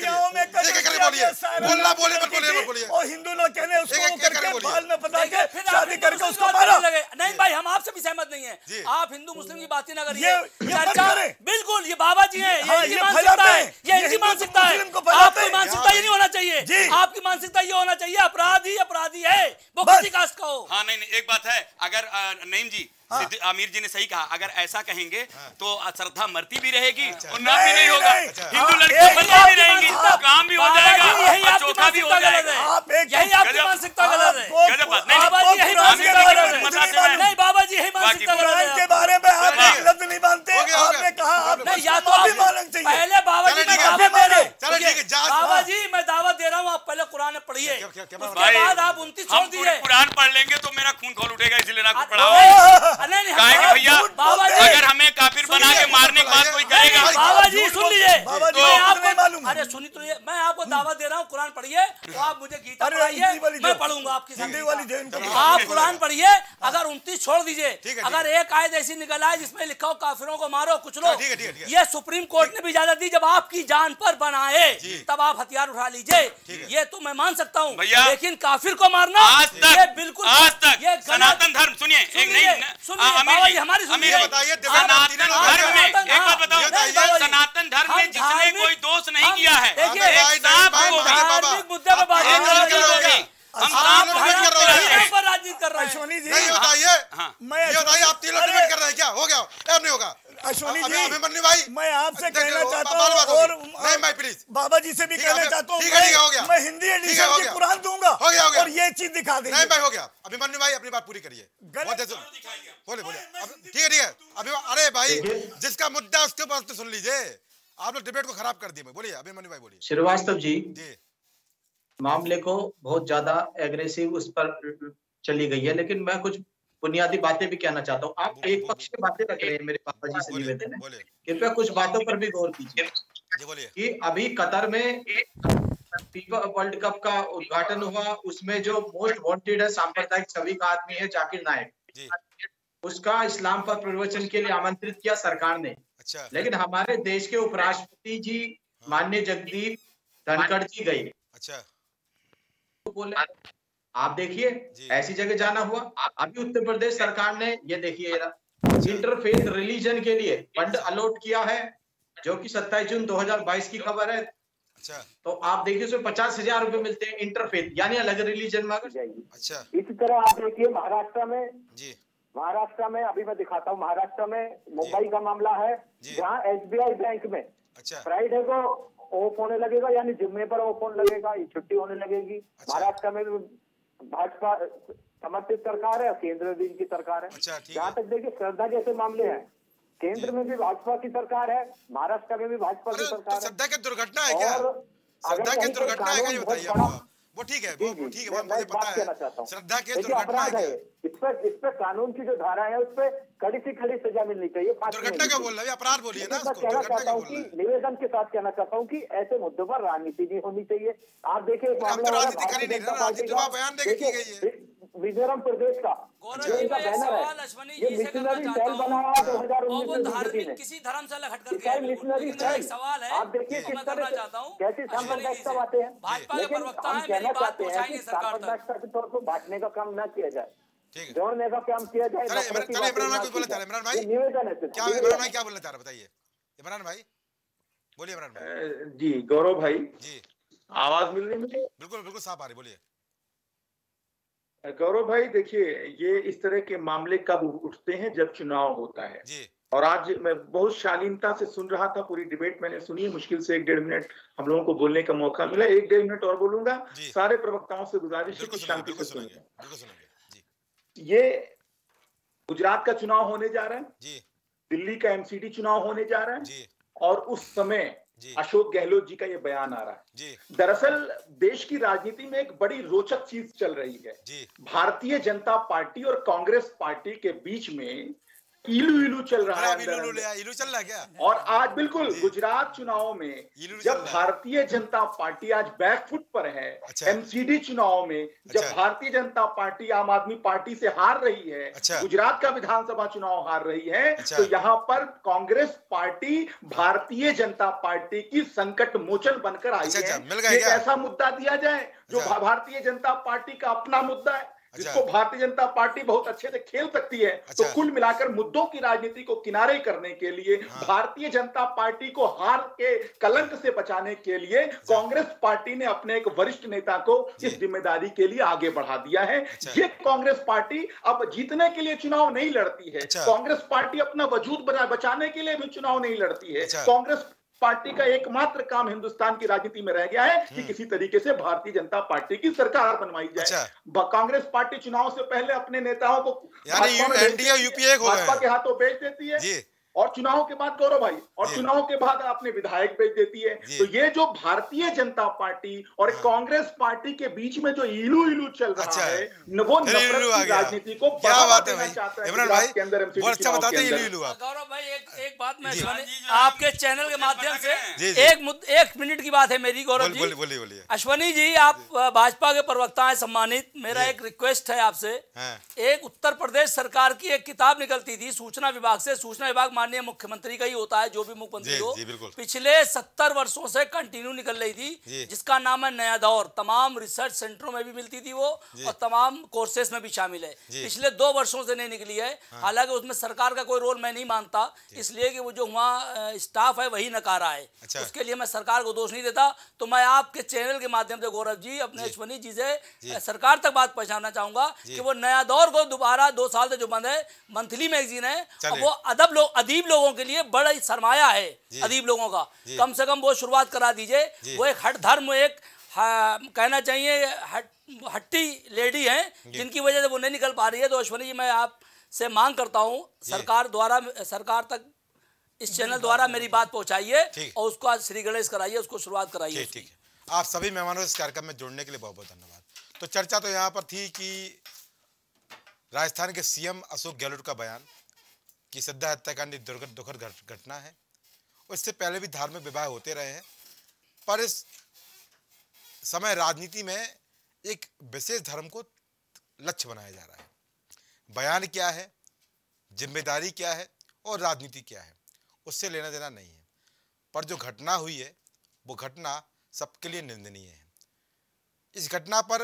बोलिए, बोलना बोलिए मत बोलिए मत बोलिए। और हिंदू लोग कहने उसको करके बाल में फंसा के शादी करके उसको मारा। नहीं भाई, हम आपसे भी सहमत नहीं है। आप हिंदू मुस्लिम की बात ही ना करिए। बिल्कुल, ये बाबा जी हैं, ये इनकी मानसिकता है, ये इनकी मानसिकता है। आपकी मानसिकता ये नहीं होना चाहिए। आपकी मानसिकता ये होना चाहिए अपराधी अपराधी है, वो किसी कास्ट का हो। हाँ नहीं नहीं, एक बात है, अगर नईम जी हाँ। आमिर जी ने सही कहा, अगर ऐसा कहेंगे तो श्रद्धा मरती भी रहेगी और नाम भी नहीं होगा। हिंदू लड़कियां बच्चे भी रहेंगी, काम भी हो जाएगा और चोखा भी हो जाएगा। यही आपकी मानसिकता गलत है। गलत बात नहीं, बाबा जी यही मानसिकता गलत है। नहीं बाबा जी यही मानसिकता गलत है। के बारे में आप लफ्ज नहीं मानते। आपने कहा आपने या तो पहले बाबा जी दावत दे रहे, बाबा जी मैं दावत दे रहा हूँ, आप पहले कुरान पढ़िए, उसके बाद आप उनतीस छोड़ दीजिए। कुरान पढ़ लेंगे तो मेरा खून खोल उठेगा, इसलिए ना पढ़ाओ। भैया अगर हमें काफिर बना के मारने की बात कोई करेगा, बाबा जी सुन लीजिए, तो आपको अरे सुनी तो ये, मैं आपको दावत दे रहा हूँ, कुरान पढ़िए, तो आप मुझे गीता पढ़ाइए, मैं पढ़ूंगा आपकी साथ। आप कुरान पढ़िए, अगर उनतीस छोड़ दीजिए, अगर एक आयत ऐसी निकल आए जिसमें लिखा हो काफिरों को मारो कुछ लो, ये सुप्रीम कोर्ट ने भी इजाजत दी, जब आपकी जान पर बनाए तब आप हथियार उठा लीजिए, ये तो मैं मान सकता हूँ, लेकिन काफिर को मारना ये बिल्कुल आज तक सनातन धर्म सुनिए, एक नहीं हमारी सुनिए, बताइए सनातन धर्म में एक बात बताओ, सनातन धर्म में जिसने कोई दोष नहीं किया है, धार्मिक मुद्दे पर बात हम राजनीति कर रहे हैं। अश्वनी जी नहीं बताइए, मैं ये बताइए आप तीन लोग डिबेट कर रहे हैं क्या? हो गया अब नहीं होगा। अश्वनी जी अभिमन्यु भाई, मैं आपसे कहना चाहता हूँ और नहीं भाई प्लीज बाबा जी से भी कहना चाहता हूँ, मैं हिंदी एडिशन की कुरान दूंगा और ये चीज दिखा देंगे। नहीं भाई हो गया। अभिमन्यु भाई अपनी बात पूरी करिए, बोले बोले ठीक है ठीक है। अभी अरे भाई जिसका मुद्दा उसके पास तो सुन लीजिए, आप लोग डिबेट को खराब कर दिए। बोलिए अभिमन्यु भाई बोलिए। श्रीवास्तव जी मामले को बहुत ज्यादा एग्रेसिव उस पर चली गई है, लेकिन मैं कुछ बुनियादी बातें भी कहना चाहता हूँ। आप एक पक्ष की बातें रख रहे हैं, मेरे पापा जी से निवेदन है, कृपया कुछ बातों पर भी गौर कीजिए कि अभी कतर में फीफा वर्ल्ड कप का उद्घाटन हुआ, उसमें जो मोस्ट वांटेड है सांप्रदायिक छवि का आदमी है जाकिर नायक, उसका इस्लाम पर प्रवचन के लिए आमंत्रित किया सरकार ने। अच्छा। लेकिन हमारे देश के उपराष्ट्रपति जी माननीय जगदीप धनखड़ जी गए। अच्छा। तो बोले आप देखिए ऐसी जगह जाना हुआ। अभी उत्तर प्रदेश सरकार ने ये देखिए इंटरफेथ रिलीजन के लिए फंड अलॉट किया है, जो कि सत्ताईस जून दो हज़ार बाईस की खबर है। अच्छा। तो आप देखिए उसमें पचास हजार रुपए मिलते हैं इंटरफेथ यानी अलग रिलीजन में अगर जाएगी। अच्छा। इसी तरह आप देखिए महाराष्ट्र में जी महाराष्ट्र में अभी मैं दिखाता हूँ, महाराष्ट्र में मुंबई का मामला है जहाँ एसबीआई बैंक में अच्छा फ्राइडे को ऑफ होने लगेगा, यानी जुम्मे पर ऑफ होने लगेगा, छुट्टी होने लगेगी। अच्छा। महाराष्ट्र में भाजपा समर्थित सरकार है और केंद्र में की सरकार है। अच्छा, जहाँ तक देखिए श्रद्धा जैसे मामले हैं, केंद्र में भी भाजपा की सरकार है, महाराष्ट्र में भी भाजपा की सरकार है। श्रद्धा की दुर्घटना है क्या? श्रद्धा की दुर्घटना है क्या ये बताइए आप? वो ठीक है, वो ठीक है, वो मुझे पता है। श्रद्धा की दुर्घटना है, इस पर इस पर कानून की जो धारा है उस पर कड़ी से कड़ी सजा मिलनी चाहिए। दुर्घटना क्या बोल रहे हैं? अपराध बोलिए ना। मैं कहना चाहता हूँ कि निवेदन के साथ कहना चाहता हूँ कि ऐसे मुद्दों पर राजनीति नहीं होनी चाहिए। आप देखिए मिजोरम प्रदेश का जो इनका बैनर है, ये मिशनरी सेल बनाया दो हजार उन्नीस में किसी धर्म से हट करके मिशनरी सेल। सवाल है, आप देखिए किस तरह कैसी सांप्रदायिकता बातें हैं, लेकिन हम कहना चाहते हैं कि सांप्रदायिकता के तौर पर बांटने का काम न किया जाए, जोड़ने का काम किया जाए। इमरान भाई निवेदन है क्या? इमरान भाई क्या बोलना चाह रहे बताइए? इमरान भाई बोलिए। इमरान भाई जी, गौरव भाई जी, आवाज मिल रही है? बिल्कुल बिल्कुल साफ आ रही, बोलिए। गौरव भाई देखिए, ये इस तरह के मामले कब उठते हैं? जब चुनाव होता है जी। और आज मैं बहुत शालीनता से सुन रहा था, पूरी डिबेट मैंने सुनी है, मुश्किल से एक डेढ़ मिनट हम लोगों को बोलने का मौका मिला। एक डेढ़ मिनट और बोलूंगा, सारे प्रवक्ताओं से गुजारिश है कि शांति से सुनिए। ये गुजरात का चुनाव होने जा रहा है जी, दिल्ली का एमसीडी चुनाव होने जा रहा है जी, और उस समय अशोक गहलोत जी का ये बयान आ रहा है जी। दरअसल देश की राजनीति में एक बड़ी रोचक चीज चल रही है जी। भारतीय जनता पार्टी और कांग्रेस पार्टी के बीच में इलू इलू चल रहा है। इलू इलू इलू चल रहा है क्या? और आज बिल्कुल गुजरात चुनाव में जब भारतीय जनता पार्टी आज बैकफुट पर है, अच्छा। एमसीडी चुनाव में जब अच्छा। भारतीय जनता पार्टी आम आदमी पार्टी से हार रही है, अच्छा। गुजरात का विधानसभा चुनाव हार रही है, अच्छा। तो यहाँ पर कांग्रेस पार्टी भारतीय जनता पार्टी की संकट मोचन बनकर आई अच्छा, है। एक ऐसा मुद्दा दिया जाए जो अच्छा। भारतीय जनता पार्टी का अपना मुद्दा है, अच्छा। जिसको भारतीय जनता पार्टी बहुत अच्छे से खेल सकती है। अच्छा। तो कुल मिलाकर मुद्दों की राजनीति को किनारे करने के लिए, हाँ। भारतीय जनता पार्टी को हार के कलंक से बचाने के लिए कांग्रेस पार्टी ने अपने एक वरिष्ठ नेता को इस जिम्मेदारी के लिए आगे बढ़ा दिया है। अच्छा। ये कांग्रेस पार्टी अब जीतने के लिए चुनाव नहीं लड़ती है। अच्छा। कांग्रेस पार्टी अपना वजूद बचाने के लिए भी चुनाव नहीं लड़ती है। अच्छा। कांग्रेस पार्टी का एकमात्र काम हिंदुस्तान की राजनीति में रह गया है कि किसी तरीके से भारतीय जनता पार्टी की सरकार बनवाई जाए। अच्छा। कांग्रेस पार्टी चुनाव से पहले अपने नेताओं को एनडीए यूपीए भाजपा के हाथों बेच देती है जी। और चुनाव के बाद गौरव भाई और चुनाव के बाद अपने विधायक बेच देती है। तो ये जो भारतीय जनता पार्टी और हाँ। कांग्रेस पार्टी के बीच में जो इलू इलू चल रहा अच्छा है, वो नफरत की राजनीति को क्या बात है भाई इमरान भाई, बहुत अच्छा बताते हैं इलू इलू आप। गौरव भाई एक एक बात मैं आपके चैनल के माध्यम से एक एक मिनट की बात है मेरी। गौरव जी बोलिए बोलिए। अश्वनी जी, आप भाजपा के प्रवक्ता हैं सम्मानित, मेरा एक रिक्वेस्ट है आपसे। एक उत्तर प्रदेश सरकार की एक किताब निकलती थी सूचना विभाग से, सूचना विभाग माननीय मुख्यमंत्री का ही होता है, जो भी मुख्यमंत्री हो, पिछले सत्तर वर्षों से कंटिन्यू निकल रही थी, जिसका नाम है नया दौर। तमाम रिसर्च सेंटरों में भी मिलती थी वो और तमाम कोर्सेस में भी शामिल है। पिछले दो वर्षों से नहीं निकली है। हालांकि उसमें सरकार का कोई रोल मैं नहीं मानता, इसलिए कि वो जो वहाँ स्टाफ है वही नकारा है। अच्छा। उसके लिए मैं सरकार को दोष नहीं देता। तो मैं आपके चैनल के माध्यम से गौरव जी अपने अश्वनी जी से सरकार तक बात पहुंचाना चाहूंगा कि वो नया दौर को दोबारा, दो साल से जो बंद है, मंथली मैगजीन है, वो अदब लोग अदीब लोगों के लिए बड़ा ही सरमाया है, अदीब लोगों का, कम से कम वो शुरुआत करा दीजिए। वो एक हट धर्म, एक कहना चाहिए हट, हट्टी लेडी हैं जिनकी वजह से वो नहीं निकल पा रही है। तो अश्वनी जी, मैं आपसे मांग करता हूँ सरकार द्वारा, सरकार तक इस चैनल द्वारा मेरी बात पहुंचाइए और उसको आज श्री गणेश कराइए, उसको शुरुआत कराइए। ठीक है, आप सभी मेहमानों इस कार्यक्रम में जुड़ने के लिए बहुत बहुत धन्यवाद। तो चर्चा तो यहाँ पर थी कि राजस्थान के सीएम अशोक गहलोत का बयान कि श्रद्धा हत्याकांड दुर्घट दुखद घटना है, उससे पहले भी धार्मिक विवाह होते रहे हैं, पर इस समय राजनीति में एक विशेष धर्म को लक्ष्य बनाया जा रहा है। बयान क्या है, जिम्मेदारी क्या है और राजनीति क्या है, उससे लेना देना नहीं है। पर जो घटना हुई है वो घटना सबके लिए निंदनीय है। इस घटना पर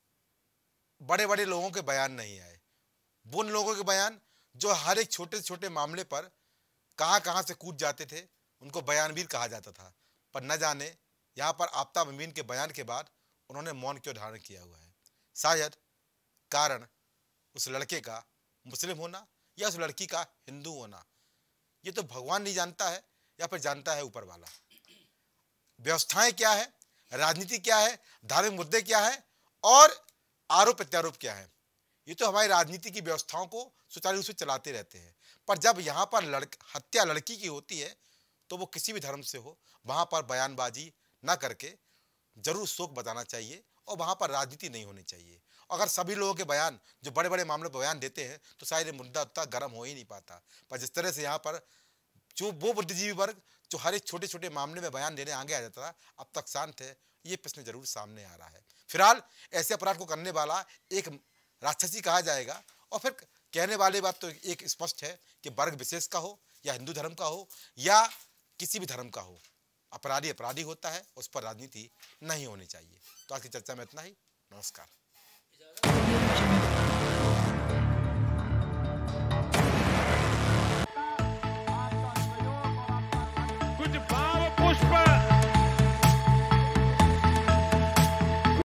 बड़े बड़े लोगों के बयान नहीं आए, वो उन लोगों के बयान जो हर एक छोटे छोटे मामले पर कहां कहां से कूद जाते थे, उनको बयानवीर कहा जाता था। पर न जाने यहाँ पर आफ्ताब अमीन के बयान के बाद उन्होंने मौन क्यों धारण किया हुआ है? शायद कारण उस लड़के का मुस्लिम होना या उस लड़की का हिंदू होना, ये तो भगवान नहीं जानता है या फिर जानता है ऊपर वाला। व्यवस्थाएं क्या है, राजनीति क्या है, धार्मिक मुद्दे क्या है और आरोप प्रत्यारोप क्या है, ये तो हमारी राजनीति की व्यवस्थाओं को सुचारू रूप से चलाते रहते हैं। पर जब यहाँ पर लड़ हत्या लड़की की होती है तो वो किसी भी धर्म से हो, वहाँ पर बयानबाजी ना करके जरूर शोक बताना चाहिए और वहाँ पर राजनीति नहीं होनी चाहिए। अगर सभी लोगों के बयान जो बड़े बड़े मामले पर बयान देते हैं तो शायद ये मुद्दा उतना गर्म हो ही नहीं पाता। पर जिस तरह से यहाँ पर जो वो बुद्धिजीवी वर्ग जो हर एक छोटे छोटे मामले में बयान देने आगे आ जाता था, अब तक शांत है, ये प्रश्न जरूर सामने आ रहा है। फिलहाल ऐसे अपराध को करने वाला एक राक्षसी कहा जाएगा और फिर कहने वाली बात तो एक स्पष्ट है कि वर्ग विशेष का हो या हिंदू धर्म का हो या किसी भी धर्म का हो, अपराधी अपराधी होता है, उस पर राजनीति नहीं होनी चाहिए। तो आज की चर्चा में इतना ही। नमस्कार।